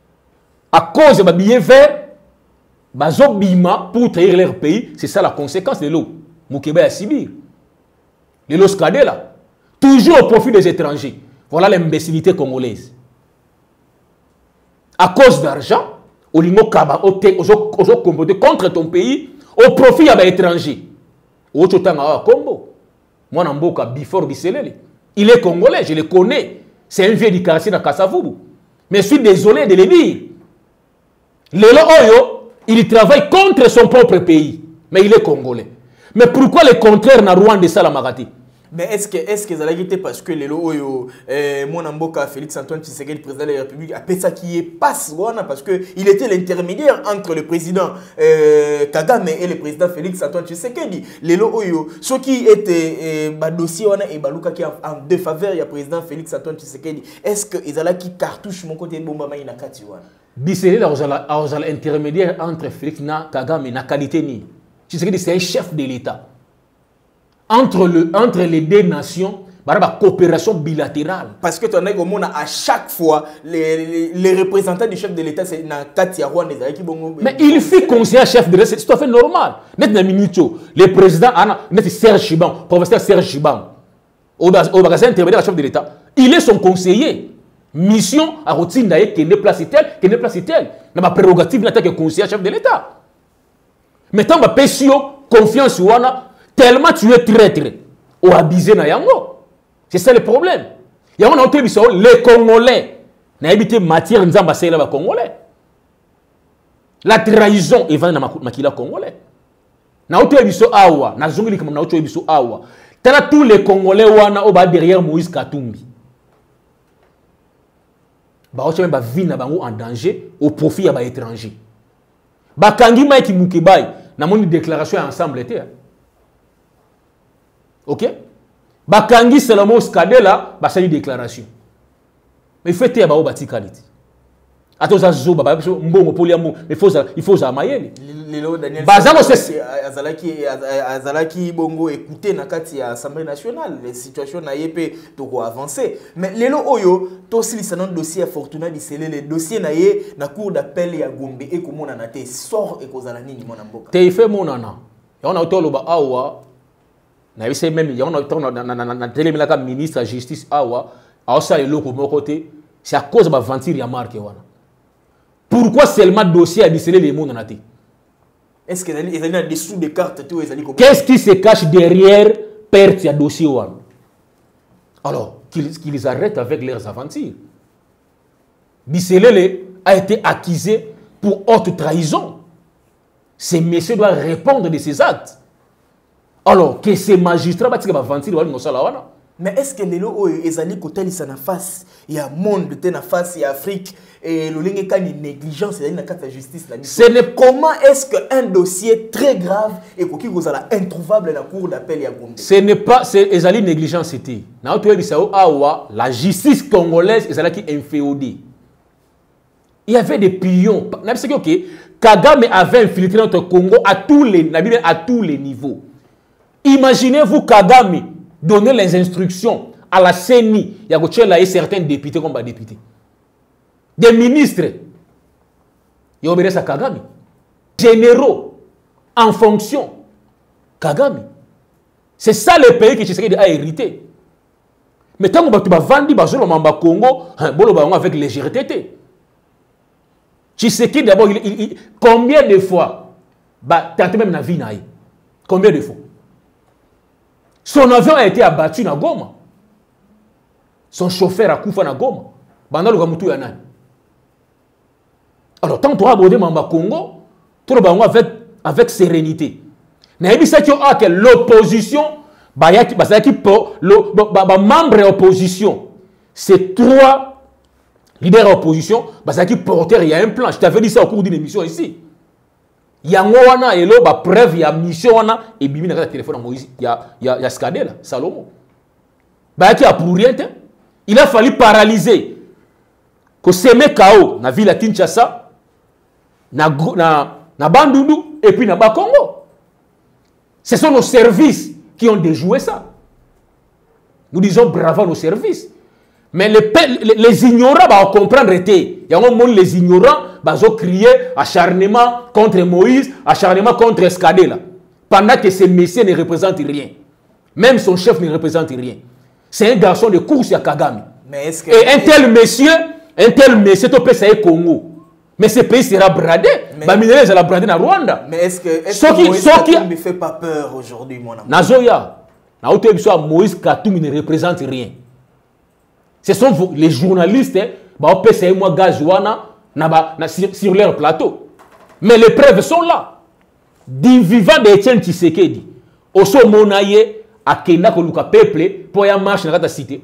à cause de billets verts, bazo bima pour trahir leur pays, c'est ça la conséquence de l'eau. Moukeba à Sibir. Les lots là. Toujours au profit des étrangers. Voilà l'imbécilité congolaise. À cause d'argent, au limo kaba ozo comporter contre ton pays au profit à l'étranger. Au totanga Congo. Moi namboka before Biselele. Il est congolais, je le connais. C'est un vieux du quartier dans Kassavubu. Mais je suis désolé de le dire. Lelo Oyo, il travaille contre son propre pays, mais il est congolais. Mais pourquoi le contraire na Rwanda de Salamagati? Mais est-ce que est-ce que ça l'a été parce que les loyo euh, mon amboka Félix Antoine Tshisekedi président de la République a fait ça qui est passe parce que il était l'intermédiaire entre le président euh, Kagame et le président Félix Antoine Tshisekedi. Les loyo ceux qui étaient ba dossier wana et baluka qui en défaveur du président Félix Antoine Tshisekedi. Est-ce que ezala qui cartouche mon côté bomba mai na kati wana? Biselé ozala ozala intermédiaire entre Félix na Kagame na qualité ni. Tshisekedi c'est un chef de l'État. Entre, le, entre les deux nations, il y a une coopération bilatérale. Parce que tu as à chaque fois, les, les, les représentants du chef de l'État, c'est dans Katia Rwanda. Mais il fait conseiller chef de l'État, c'est tout à fait normal. Le président, Serge Chiban, professeur Serge Chiban, au magasin intermédiaire chef de l'État, il est son conseiller. Mission à Rotindaye, qui n'est pas si tel, qui n'est pas si tel. Il y a une prérogative de conseiller chef de l'État. Maintenant, il y a confiance en Rwanda. Tellement tu es traître ou abusé na yango. C'est ça le problème. Il y a un autre émission, les Congolais n'a habité matière nzamba c'est là Congolais. La trahison est venue dans makila Congolais. Na autre émission awa, na zongili comme na autre émission awa. Tala tous les Congolais wana au bas derrière Moïse Katumbi. Ba ocha ba vie na bango en danger au profit ya ba étranger. Ba kangi mai ki mukebai na moni déclaration ensemble était. Ok? Bakangi Salomon Skadela, bah c'est une déclaration. Mais faites ya bao bati qualité. Atoza zo baba mbongo poliamu, il faut il faut za mayele. Lelo Daniel Bazamo c'est azalaki azalaki bongo écouter na kati ya Assemblée nationale, les situations na yepé to ko avancer. Mais lelo oyo to silisa non dossier Fortuna Biselé le dossier na ye na cour d'appel ya Gombe et komona na te sort et kozala nini mona mboka. Te fait monana. Ya on a toloba awa na yese même il y a un télémila comme ministre de la justice awa a ça le loko mon côté c'est à cause de ma venture ya marque wana. Pourquoi seulement dossier a biselé les mots na té? Est-ce que il y a des sous de cartes tout ezali comme qu'est-ce qui se cache derrière perte ya dossier wana? Alors qu'ils qu'ils arrêtent avec leurs aventures. Bisselele a été accusé pour haute trahison. Ces messieurs doivent répondre de ces actes. Alors que ces magistrats, mais est-ce que les lois ezali côté ils en face, il y a monde de en face, il y a Afrique et le lingue quand une négligence il y a une carte de justice là. Ce n'est comment est-ce qu'un dossier très grave et qui vous a introuvable la cour d'appel ya Gombe. Ce n'est pas c'est ezali négligence c'était. Na oto ebisao awa la justice congolaise ezala qui inféodée. Il y avait des pions. OK, Kagame avait infiltré notre Congo à tous les à tous les niveaux. Imaginez-vous Kagame donner les instructions à la C E N I, il y a certains députés comme des députés. Des ministres, il y a obéi à Kagame. Généraux, en fonction, Kagame. C'est ça le pays que Tshisekedi a hérité. Mais tant que tu vas vendre le Congo, avec légèreté. Tshisekedi d'abord, combien de fois, bah, tu as même la vie, combien de fois? Son avion a été abattu na Goma. Son chauffeur a coupé na Goma. Bandalo Gamutu Yanan. Alors, tant que tu as abordé Mamba Congo, tu as avec, avec sérénité. Mais que l'opposition, les membres de l'opposition, ces trois leaders de l'opposition, qui portèrent, il y a un plan. Je t'avais dit ça au cours d'une émission ici. Il y a wana elo ba preuve ya mission wana et bibi na téléphone Moïse il y a il y a Skadé là Salomon ba qui a pour rien il a fallu paralyser que semer K O na ville à Kinshasa na na na Bandundu et puis na Bakongo. Ce sont nos services qui ont déjoué ça. Nous disons bravo à nos services. Mais les, les, les ignorants vont comprendre. Il y a un moment les ignorants vont crier acharnement contre Moïse, acharnement contre Skadé. Pendant que ces messieurs ne représentent rien. Même son chef ne représente rien. C'est un garçon de course à Kagame. Mais est-ce que et un tel monsieur, un tel monsieur, tu peux essayer Congo. Mais ce pays sera bradé. Baminele sera bradé dans Rwanda. Mais est-ce que, est-ce que Moïse Katumbi ne me fait pas peur aujourd'hui, mon ami? Nazoya, Moïse Katumbi ne représente rien. Ce sont vous, les journalistes, bah, on moi Gazouana sur leur plateau. Mais les preuves sont là. Du vivant d'Etienne Tshisekedi, au so monaye, à Kenda Koluka peuple, pour y marcher dans la cité.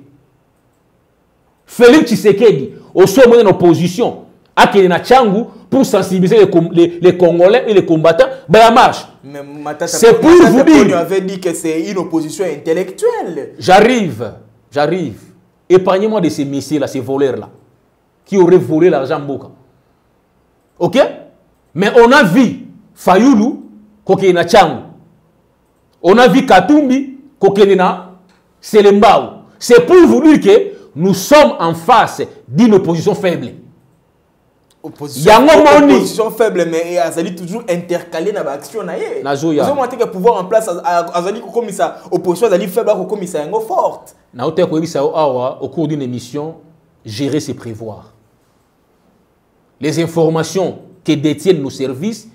Félix Tshisekedi, au so monaye en opposition, à Kenda Tchangu, pour sensibiliser les, les, les Congolais et les combattants, bah, y marche. C'est pour vous dire. On avait dit que c'est une opposition intellectuelle. J'arrive, j'arrive. Épargnez-moi de ces messieurs-là, ces voleurs-là, qui auraient volé l'argent Mboka. Ok? Mais on a vu Fayoulou, Kokena Tchangu. On a vu Katumbi, Kokena Selembao. C'est pour vous dire que nous sommes en face d'une opposition faible. Opposition, opposition faible, mais Azali toujours intercalé dans l'action. Nous avons montré que le pouvoir en place, Azali comme ça, opposition Azali faible, comme ça, est forte. Au cours d'une émission, gérer c'est prévoir. Les informations que détiennent nos services,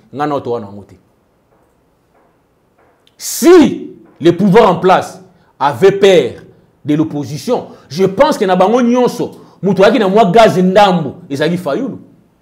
si le pouvoir en place avait peur de l'opposition, je pense que Nabango Nyonso, Moutouaki na moi gaz ndambo, Ezali Fayoulou.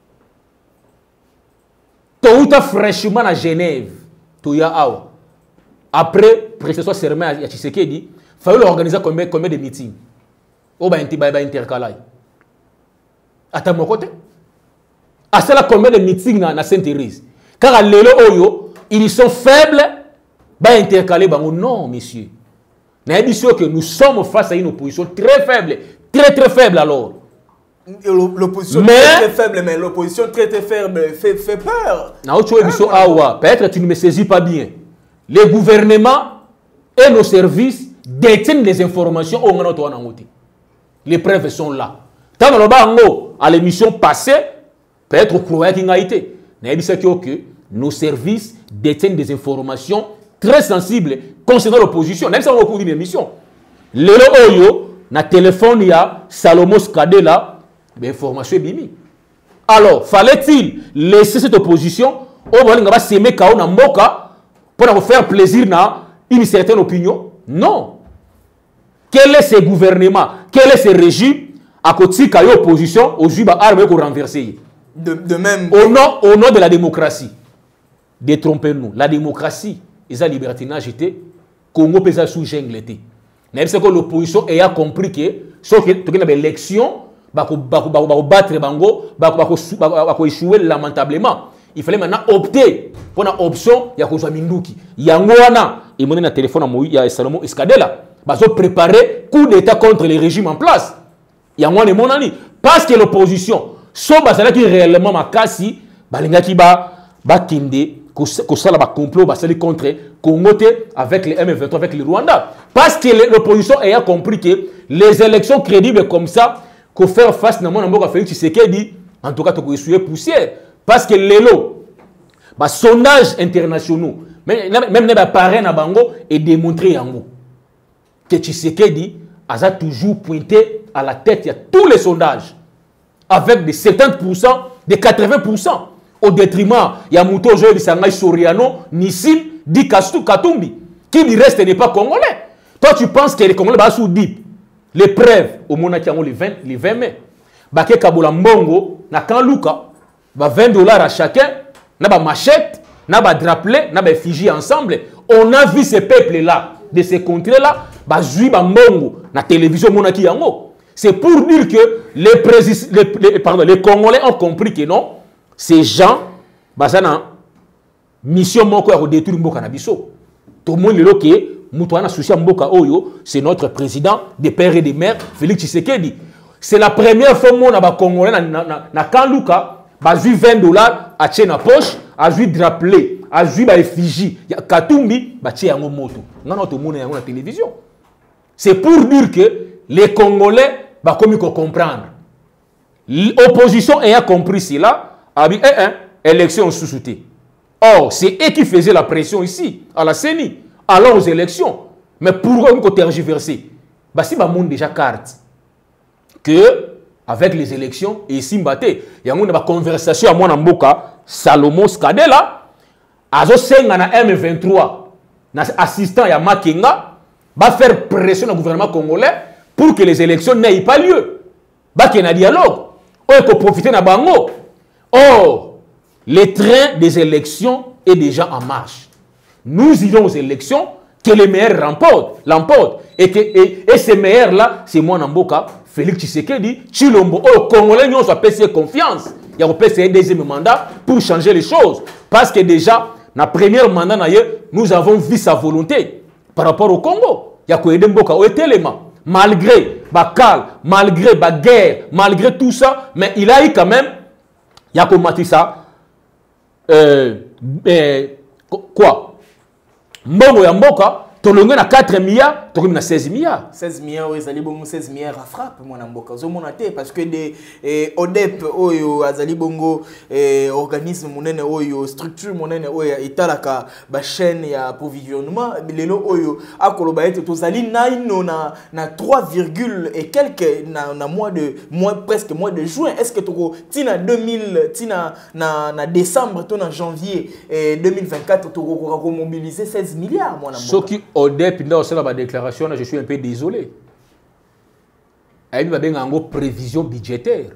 Touta fraîchement à Genève, Touya Awa. Après, prestation serment à Tshisekedi, il fallait organiser combien, combien de meetings? Au intercalai. À mon côté. À cela, combien de meetings dans Sainte-Thérèse? Car à l'élo Oyo, ils sont faibles, bah intercalés, bah non, monsieur. Nous avons que nous sommes face à une opposition très faible, très très faible alors. L'opposition très, très faible, mais l'opposition très très faible fait, fait peur. Peut-être que tu ne me saisis pas bien. Les gouvernements et nos services détiennent des informations au moment où les preuves sont là. Tant que à l'émission passée, peut-être au croyant qu'il a été. Que nos services détiennent des informations très sensibles concernant l'opposition. Même si on a au cours d'une émission. Le Oyo, na téléphone, il y a Salomon Skadé là. L'information est bimi. Alors, fallait-il laisser cette opposition au moment où on va s'aimer K O na Mboka pour nous faire plaisir à une certaine opinion? Non. Quel est ce gouvernement? Quel est ce régime à côté de l'opposition, aux juifs, armes pour renverser. De, de même. Au nom, au nom de la démocratie. Détrompez-nous. La démocratie, et la libertinage était, Congo peut sous jungle. Mais c'est que l'opposition a compris que, sauf que tu as une élection, bako battre bango, bako échouer lamentablement. Il fallait maintenant opter pour une option, il y a Kozwa Minduki. Il y a Ngwana, et mon a téléphone à Moïse, il y a Salomon Escadela. Ils ont préparé coup d'état contre les régimes en place. Il y a Ngwana et mon ami. Parce que l'opposition, sauf que qui réellement ma casse, balinga qui ba ba kinde, que ça la complot, ba contre Congo avec les M vingt-trois, avec le Rwanda. Parce que l'opposition a compris que les élections crédibles comme ça, qu'on fait face à mon Félix Tshisekedi, en tout cas, tu peux essuyer poussière. Parce que les lots, les sondages internationaux, même les parrains à Bango, et démontré en que Tshisekedi a toujours pointé à la tête, il y a tous les sondages, avec des soixante pour cent, des quatre-vingts pour cent, au détriment, il y a Mouto Joël Sangay Soriano, Nissim, Di Katumbi, qui du reste n'est pas congolais. Toi, tu penses que les Congolais sont sous dip. Les preuves, au moment où les vingt, les vingt mai, Baké Kabola Mbongo, na Kanluka, vingt dollars à chacun, na ba machette, na ba drapelet, na ba effigie ensemble. On a vu ces peuples-là, de ces contrées-là, ba zui ba Mbongo, na télévision monaki yango. C'est pour dire que les, les, les, pardon, les Congolais ont compris que non, ces gens, basana mission moko ya détruire mboka na biso. Tout le monde le loké, Moutouana Soucia Mboka Oyo, c'est notre président des pères et des mères, Félix Tshisekedi. C'est la première fois que les Congolais na Kanluka, ba zui vingt dollars à tché na poche, a zui drapelet, a zui ba effigie, Katumbi, ba tché yango moto. Non, non, tout le monde est la télévision. C'est pour dire que les Congolais, bah, comme ils comprendre. L'opposition ayant compris cela, a dit, eh, eh, élection sous-souté. Or, c'est eux qui faisaient la pression ici, à la C E N I, allons aux élections. Mais pourquoi on tergiverser? Bah, si le monde déjà carte, que, avec les élections, et ici, il y a une conversation à mon amboka, Salomon Skadela, azo senga na M vingt-trois, assistant à Makenga, va faire pression au gouvernement congolais pour que les élections n'aient pas lieu. Bah, qu'il y ait un dialogue. On peut profiter de Bango. Or, le train des élections est déjà en marche. Nous irons aux élections, que les meilleurs remportent. l'emportent. Et, que, et, et ces meilleurs-là, c'est moi, Namboka, Félix Tshisekedi, Chilombo. Oh, Congolais, nous, on doit payer confiance. Il y a un deuxième mandat pour changer les choses. Parce que déjà, dans le premier mandat, nous avons vu sa volonté par rapport au Congo. Il y a quoi Mboka, au élément. Malgré Bakal, malgré la guerre, malgré tout ça, mais il a eu quand même, il y a combattu ça. Euh, euh, quoi Mbongo ya Mboka, tolongo na quatre milliards, tolongo na seize milliards. seize milliards, oui, zali bongo seize milliards à frappe, moi na Mboka. Zo monate parce que des eh, O D E P, oyo azali bongo eh, organisme monene oyo structure monene oyo italaka ba chaîne ya approvisionnement, lelo oyo akoloba ete tozali naino na na trois virgule et quelques na na mois de mois presque mois de juin. Est-ce que toko tina deux mille tina na na décembre to na janvier eh, deux mille vingt-quatre toko ko mobiliser seize milliards moi na Mboka. Ce qui O D E P dans la déclaration, je suis un peu désolé. Il y a une prévision budgétaire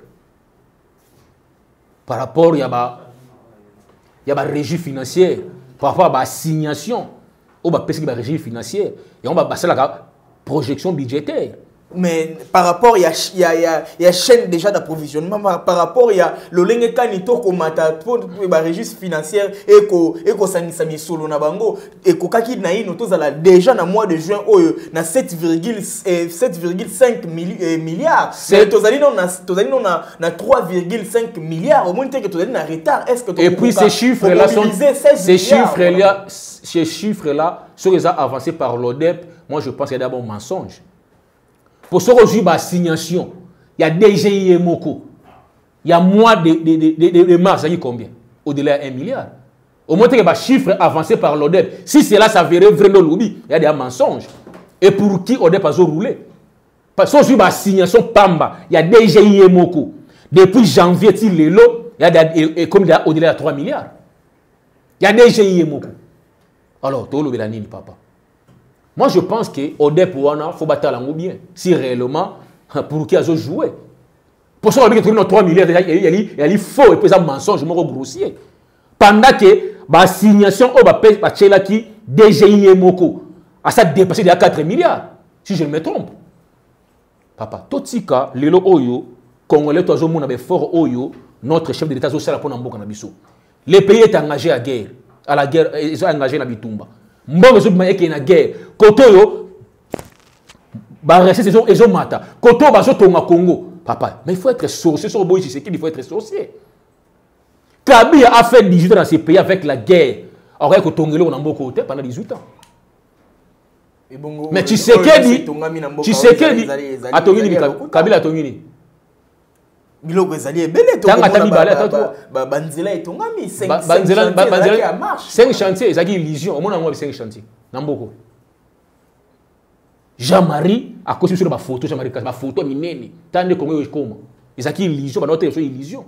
par rapport à la régie financière, par rapport à la signation, ou à la régie financière, et on va passer la projection budgétaire. Mais par rapport, il y a, il y a, il y a, il y a chaîne déjà d'approvisionnement. Par rapport, il y a le lingue kanito komata pour la registre financière et ko et ko sanisami solo na bango et ko kaki na ino to zala déjà na mois de juin oyo na sept virgule cinq milliards. C'est tozali non na tozali non na na trois virgule cinq milliards. Au moins que tozali na retard. Est-ce que et puis ces chiffres là sont ces chiffres là ces chiffres là sont déjà avancés par l'O D E P. Moi je pense qu'il y a d'abord mensonge. Pour ce que je signation, il y a D G I Moko. Il y a moins de, de, de, de, de mars, combien? Au-delà d'un milliard. Au moins, il y a des chiffres avancés par l'O D E P. Si cela s'avérait vrai dans le lobby, il y a des mensonges. Et pour qui l'O D E P a roulé? Parce que sur la signation Pamba, il y a D G I Moko. Depuis janvier, il y a l'eau, il y a des, comme il y a au-delà de trois milliards. Il y a D G I Moko. Alors, tu as le nini, papa. Moi, je pense que l'O D E P, il faut battre bien. Si réellement, pour qui a joué. Pour ça, on a dit que trois milliards, il y a faux et puis ça mensonge, je me grossier. Pendant que la signation, on va payer qui D G I et Moko, à ça dépassé de quatre milliards, si je me trompe. Papa, tout ce cas, les Oyo, Congolais, toi, on avait fort Oyo, notre chef de l'État, c'est la pour Namboka Nabiso. Les pays est engagé à guerre, à la guerre, ils sont engagés dans la Bitumba. Mbongo zo maye qui est en guerre. Kotoyo, bah rester ils ont mata. Koto bah zo tonga Congo. Papa, mais il faut être sorcier sur Boïsi, c'est qu'il faut être sorcier. Kabila a fait dix-huit ans dans ces pays avec la guerre. Alors que Tongelo on a beaucoup côté pendant dix-huit ans. Mais tu sais qu'elle dit, tu sais qu'elle dit, à Tongini, Kabila Tongini. Biloko ezali ebele to ba banzela etongami cinq chantiers ezaki illusion omona ngo cinq chantiers namboko Jean-Marie a cause sur ba photo Jean-Marie ba photo minene tande comme ekoma ezaki illusion ba note illusion.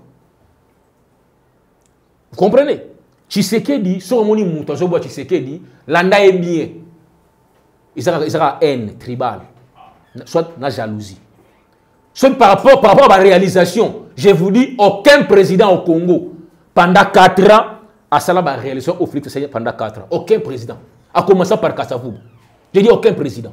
Vous comprenez? Tshisekedi so moni muto azobo Tshisekedi landa e bien ezaka ezaka haine tribale soit na jalousie. Par rapport, par rapport à la réalisation, je vous dis, aucun président au Congo, pendant quatre ans, a ça la réalisation au flic pendant quatre ans. Aucun président. A commencé par Kassavou. Je dis aucun président.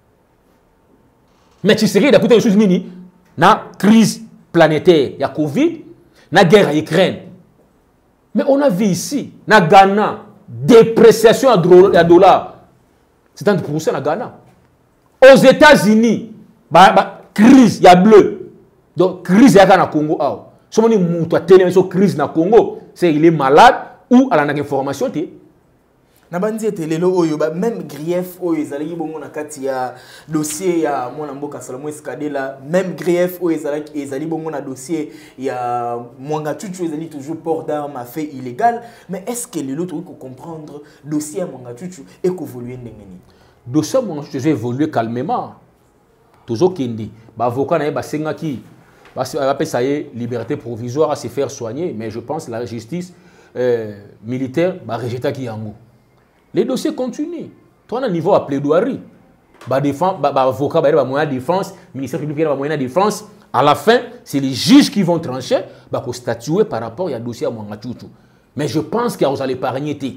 Mais tu sais, il y a des choses mini, na crise planétaire, il y a Covid, na guerre en Ukraine. Mais on a vu ici, na Ghana, dépréciation à dollar. C'est trente pour cent na Ghana. Aux États-Unis, bah, bah, crise, il y a bleu. Donc, crise, il y a dans le Congo. Si on dit que il y a une crise dans le Congo, c'est qu'il est malade ou à la information. Même grief, dossier, même grief, dossier, il y a toujours port d'armes à fait illégal. Mais est-ce que les autres peuvent comprendre dossier à Mwangachuchu et qu'évoluer n'engeni? Dossier à Mwangachuchu va évoluer calmement. Toujours Kendi, l'avocat n'a pas qui appelle ça liberté provisoire à se faire soigner, mais je pense que la justice euh, militaire va rejeter qui yango. Les dossiers continuent. Toi, à un niveau à plaidoirie, l'avocat va moyen de défense, le ministère public va moyen de défense. À la fin, c'est les juges qui vont trancher, bah, pour statuer par rapport à dossier à Mwangachuchu. Mais je pense qu'il y a l'épargne. Il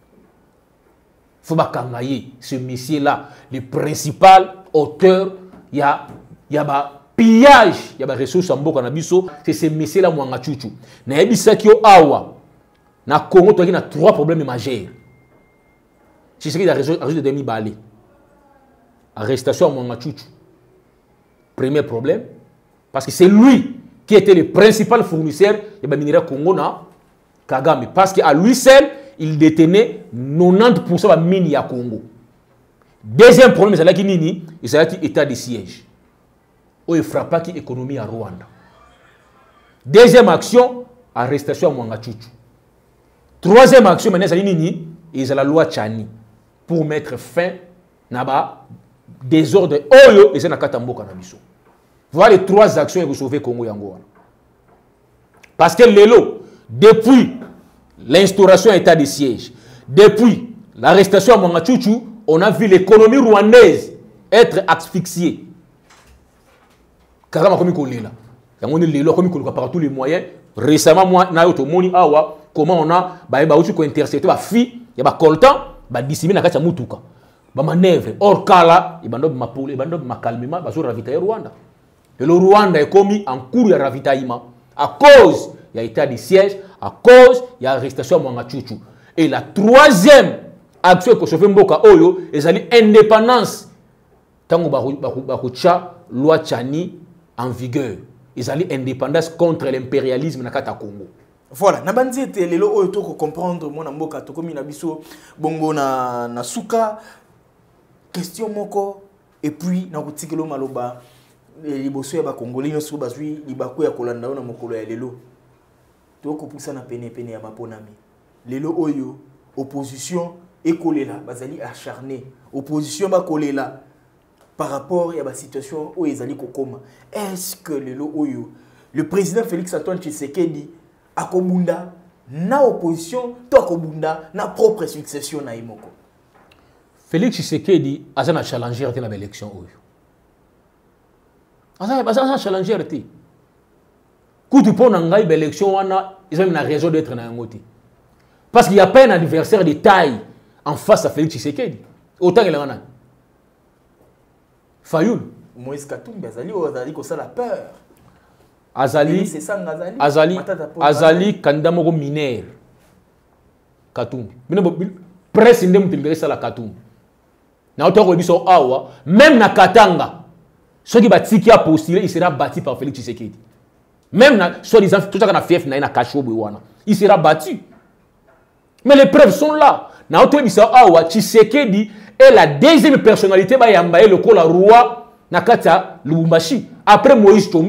faut pas qu'engager ce monsieur-là, le principal auteur. Il y a, il y a ba pillage, il y a des ressources en Boka Nabiso, c'est ces messieurs-là Mwangachuchu. Na ebisa ki awa, na Congo, tu as trois problèmes majeurs. C'est ce qui a résolu de demi balé. Arrestation à Mwangachuchu. Premier problème, parce que c'est lui qui était le principal fournisseur de minerais Congo na Kagame. Parce qu'à lui seul, il détenait quatre-vingt-dix pour cent de la mine à Congo. Deuxième problème, c'est là qu'il y a un état de siège. Où il frappe l'économie à Rwanda. Deuxième action, arrestation à Mwangachuchu. Troisième action, maintenant, c'est il y a la loi Tchani pour mettre fin à désordre. Oyo et c'est na Katambo Kanabiso. Voilà les trois actions qui vous sauvez Congo Yango. Parce que l'élo, depuis l'instauration à état de siège, depuis l'arrestation à Mwangachuchu, on a vu l'économie rwandaise être asphyxiée. Kagame comme il est là. Il y a comme il par tous les moyens. Récemment, moi, na yoto moni awa comment on a ba ba uti ko intercepter ba fi, ya ba coltan, ba dissiminer na kati ya mutuka. Ba manœuvre hors kala, ibando ma pole, ibando ma calmement ba zo ravitailler Rwanda. Et le Rwanda est commis en cours de ravitaillement à cause il y a état de siège, à cause il y a arrestation à Mwangachuchu. Et la troisième action que sauver Mboka Oyo, ils allaient indépendance. Tango bakucha loi Tchani en vigueur. Ils allaient indépendance contre l'impérialisme na kata Congo. Voilà, na banzete lelo oyo to ko comprendre mona Mboka to komi na biso bongo na na suka question moko et puis na kotikelo maloba liboso ya ba Congolais nyoso bazwi libako ya kolanda na mokolo ya lelo. To ko poussa na pene pene ya maponami. Lelo oyo opposition ekolela bazali acharné opposition ba kolela par rapport à la situation où ils allaient kokoma. Est-ce que le oyo le président Félix Antoine Tshisekedi a komunda na opposition to komunda na propre succession na imoko? Félix Tshisekedi a un challenger dans l'élection oyo. A un challenger. Quand tu prends une élection, ils ont une raison d'être dans un côté. Parce qu'il n'y a pas un adversaire de taille en face à Félix Tshisekedi. Autant qu'il y en a. Fayoul. Moïse Katumbi, Azali, Azali, ça la peur. Azali, Azali, Azali, candidat mineur. Katumbi. Presse indemne ça la Katumbi. Na autant awa, même na Katanga, ceux qui battent a postulé, il sera battu par Félix Tshisekedi. Même na soi-disant tout ça qu'on a fait na na Kachobo wana, il sera battu. Mais les preuves sont là. Na autant awa Tshisekedi est la deuxième personnalité ba yambaye le kola roi na kata Lubumbashi après Moïse Tombe.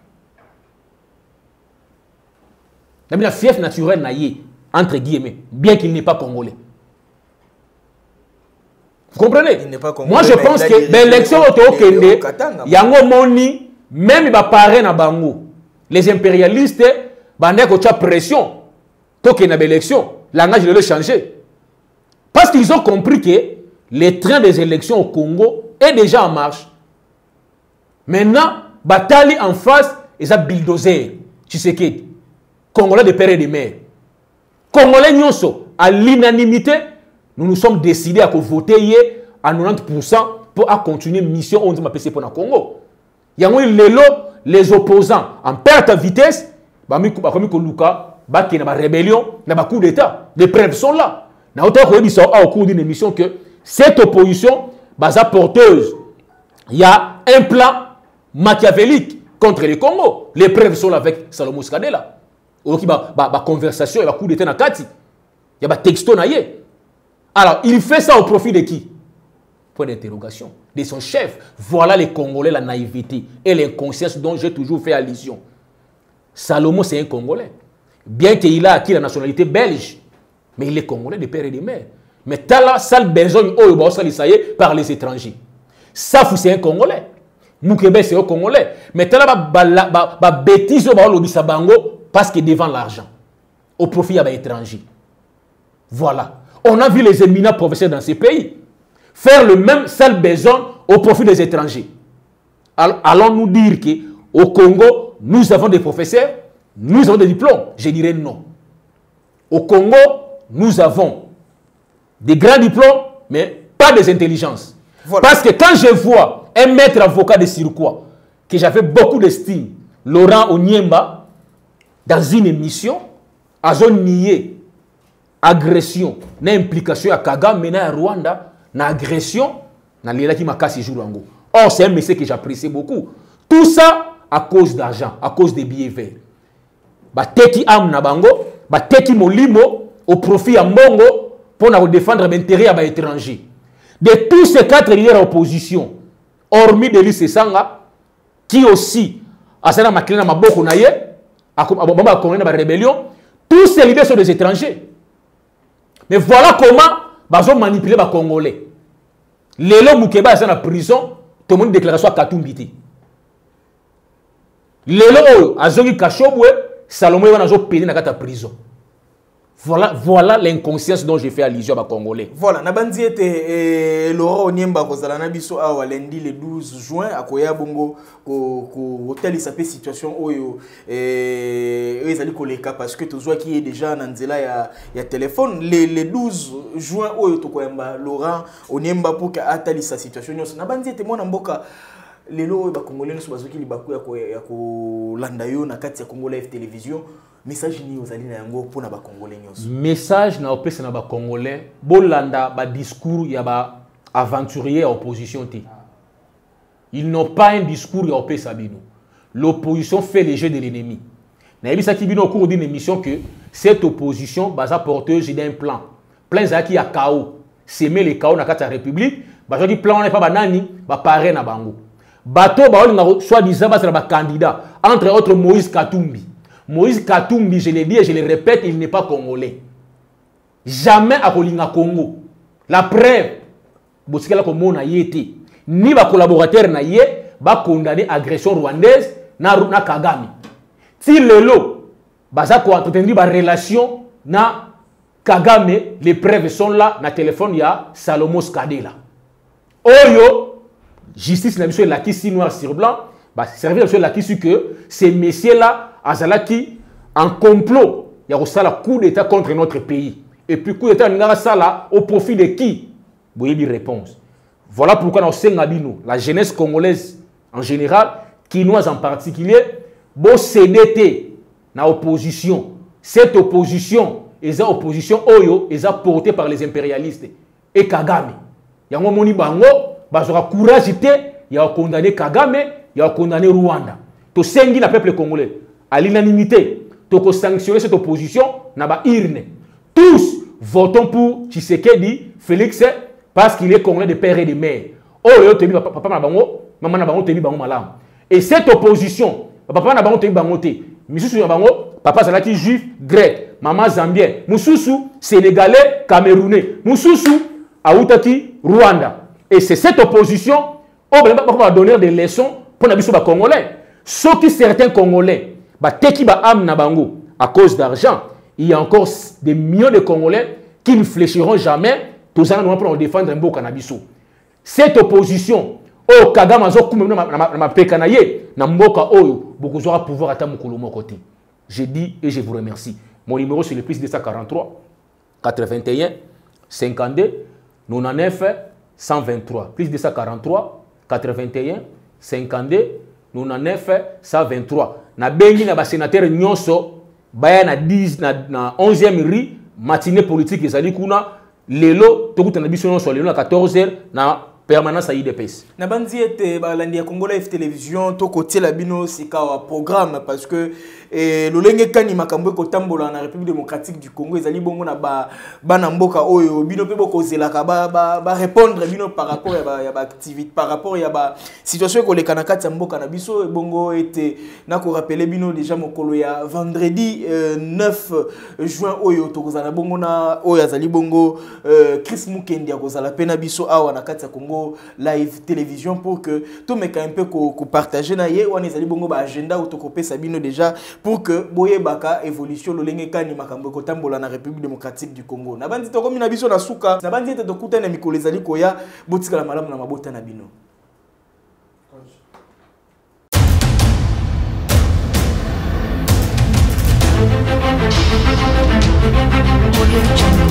La fief naturelle na ye entre guillemets, bien qu'il n'est pas congolais. Vous comprenez? Moi je pense que l'élection au Kende, yango moni, même il va parler na bango. Les impérialistes, bande ko cha pression. Toke na l'élection, langage de le changer. Parce qu'ils ont compris que le train des élections au Congo est déjà en marche. Maintenant, bataille en face, ils ont bulldozer. Tshisekedi, Congolais de père et de mère. Congolais nyonso, à l'unanimité, nous nous sommes décidés à voter à quatre-vingt-dix pour cent pour à continuer mission on dit ma P C pour le Congo. Il y a les opposants en perte de vitesse, bah comme que Luka, bah qui na rébellion, na ba coup d'état. Les preuves sont là. Na autant que ils sont au cours d'une émission que cette opposition, bah sa porteuse, il y a un plan machiavélique contre le Congo. Les preuves sont là avec Salomon Skadela. Il y a une conversation, il y a un coup d'état dans Kati. Il y a un texto naïe. Alors, il fait ça au profit de qui? Point d'interrogation. De son chef. Voilà les Congolais, la naïveté et l'inconscience dont j'ai toujours fait allusion. Salomon, c'est un Congolais. Bien qu'il a acquis la nationalité belge, mais il est Congolais de père et de mère. Mais Tala, sale besogne, oh, ça y est, par les étrangers. Safou, c'est un Congolais. Moukebe, c'est un Congolais. Mais Tala, ba bêtise, ba lobisa bango, parce que devant l'argent, au profit des étrangers. Voilà. On a vu les éminents professeurs dans ces pays faire le même sale besoin au profit des étrangers. Allons-nous dire qu'au Congo, nous avons des professeurs, nous avons des diplômes? Je dirais non. Au Congo, nous avons des grands diplômes, mais pas des intelligences. Voilà. Parce que quand je vois un maître avocat de Sirukois, que j'avais beaucoup d'estime, Laurent Onyemba, dans une émission, à zone nié agression, na implication à Kagame, mais à Rwanda, na agression, na lela qui m'a cassé jour en go. Or, c'est un message que j'apprécie beaucoup. Tout ça à cause d'argent, à cause des billets verts. Ba teki am na bango, ba teki molimo au profit à Mbongo pour nous défendre l'intérêt à l'étranger. De tous ces quatre leaders opposition, hormis Delis Sanga, qui aussi, à Sana Maklina Maboko Naye, à la rébellion, tous ces leaders sont des étrangers. Mais voilà comment ils ont manipulé les Congolais. Les gens qui sont dans la prison, tout le monde déclare soit Katumbiti. Les gens qui sont dans Kachobwe, Salomon est dans la prison. Voilà, voilà l'inconscience dont j'ai fait allusion à Congolais. Voilà, Nabandi était Laurent Onyemba Kozalana Biso à lundi le douze juin à Koya Bongo au hôtel il s'appelle situation Oyo et ils allaient koleka parce que tu vois qui est déjà en Anzela ya ya téléphone le douze juin Oyo to Koyamba Laurent Onyemba pour que atali sa situation Nabandi était moi Mboka lelo ba Congolais no bazoki libaku ya ko ya ko landa yo na kati ya Congo Live Télévision. Message ni ozali na yango pour na ba Congolais nyonso. Message na opesa na ba Congolais bolanda ba discours ya ba aventurier opposition te. Ils n'ont pas un discours ya opesa bino. L'opposition fait les jeux de l'ennemi. Na yebisa ki bino au cours d'une émission que cette opposition basa porteuse d'un plan. Plan zaki ya chaos. Semer les chaos na kati ya République, ba joki plan na pas banani, ba paré na bango. Bato ba oli soit disant ba ba candidat entre autres Moïse Katumbi. Moïse Katumbi, je l'ai dit et je le répète, il n'est pas congolais. Jamais à Kolinga Congo. La preuve, ni ba collaborateur na ye ba condamné agression rwandaise na na Kagame. Si lelo baza ko entretenir ba relation na Kagame, les preuves sont là na téléphone ya Salomon Skadela. Oyo justice na biso la qui noir sur blanc, ba servir sur la qui su que ces messieurs là azalaki en complot il y a aussi la coup d'état contre notre pays et puis coup d'état ngara sala au profit de qui? Boyebi réponse. Voilà pourquoi nous sommes la jeunesse congolaise en général, quinoise en particulier, bon C D T na opposition. Cette opposition, est opposition oyo, est portée par les impérialistes et Kagame. Il y a un moment bango, bazora courage il y a condamné Kagame, il y a condamné Rwanda. To sengi na peuple congolais à l'unanimité, to sanctionner cette opposition na ba irne. Tous votons pour Tshisekedi, Félix, parce qu'il est congolais de père et de mère. Oyo temi papa na bango, maman na bango temi bango malam. Et cette opposition, papa na bango temi bango te, misusu na bango, papa zalaki juif, grec, maman zambien, mususu sénégalais, camerounais, mususu aoutaki Rwanda. Et c'est cette opposition, on va donner des leçons pour les Congolais. Sauf que certains Congolais, bah teki ba am na bango à cause d'argent, il y a encore des millions de Congolais qui ne fléchiront jamais tous en pour défendre un beau cannabis. Cette opposition, oh Kagame azo kume na ma pekanaye na mboka oyo beaucoup aura pouvoir ata mukolo côté. Je dis et je vous remercie. Mon numéro c'est le plus deux cent quarante-trois quatre-vingt-un cinquante-deux quatre-vingt-neuf cent vingt-trois. Plus deux cent quarante-trois quatre-vingt-un cinquante-deux quatre-vingt-neuf cent vingt-trois. Na bengi na ba sénateur nyonso baya na dix na, na onzième rue matinée politique ezali kuna lelo tokuta na biso nyonso lelo na quatorze heures na permanence à I D P S. Na bandi ete balandi ya Congo Live Télévision to kotie la bino sika wa programme parce que eh, lolenge kani makambo ko tambola na République démocratique du Congo ezali bongo na ba bana mboka oyo bino pe boko zelaka ba ba, ba répondre bino par rapport ya ba ya ba activité par rapport ya ba situation ko lekana kati ya mboka na biso bongo ete na ko rappeler bino déjà mokolo ya vendredi euh, neuf juin oyo to kozala bongo na oyo azali bongo euh, Chris Mukendi akozala pena biso awa na kati ya Congo Live Télévision pour que tout me un peu ko partager na ye wana ezali bongo ba agenda ou to kopesa bino déjà pour que boye baka évolution lolenge kani makambo ko tambola na République démocratique du Congo. Na bandi to komi na biso na suka na bandi te to kuta na mikolo ezali koya botika la malamu na mabota na bino. Audio Jungle.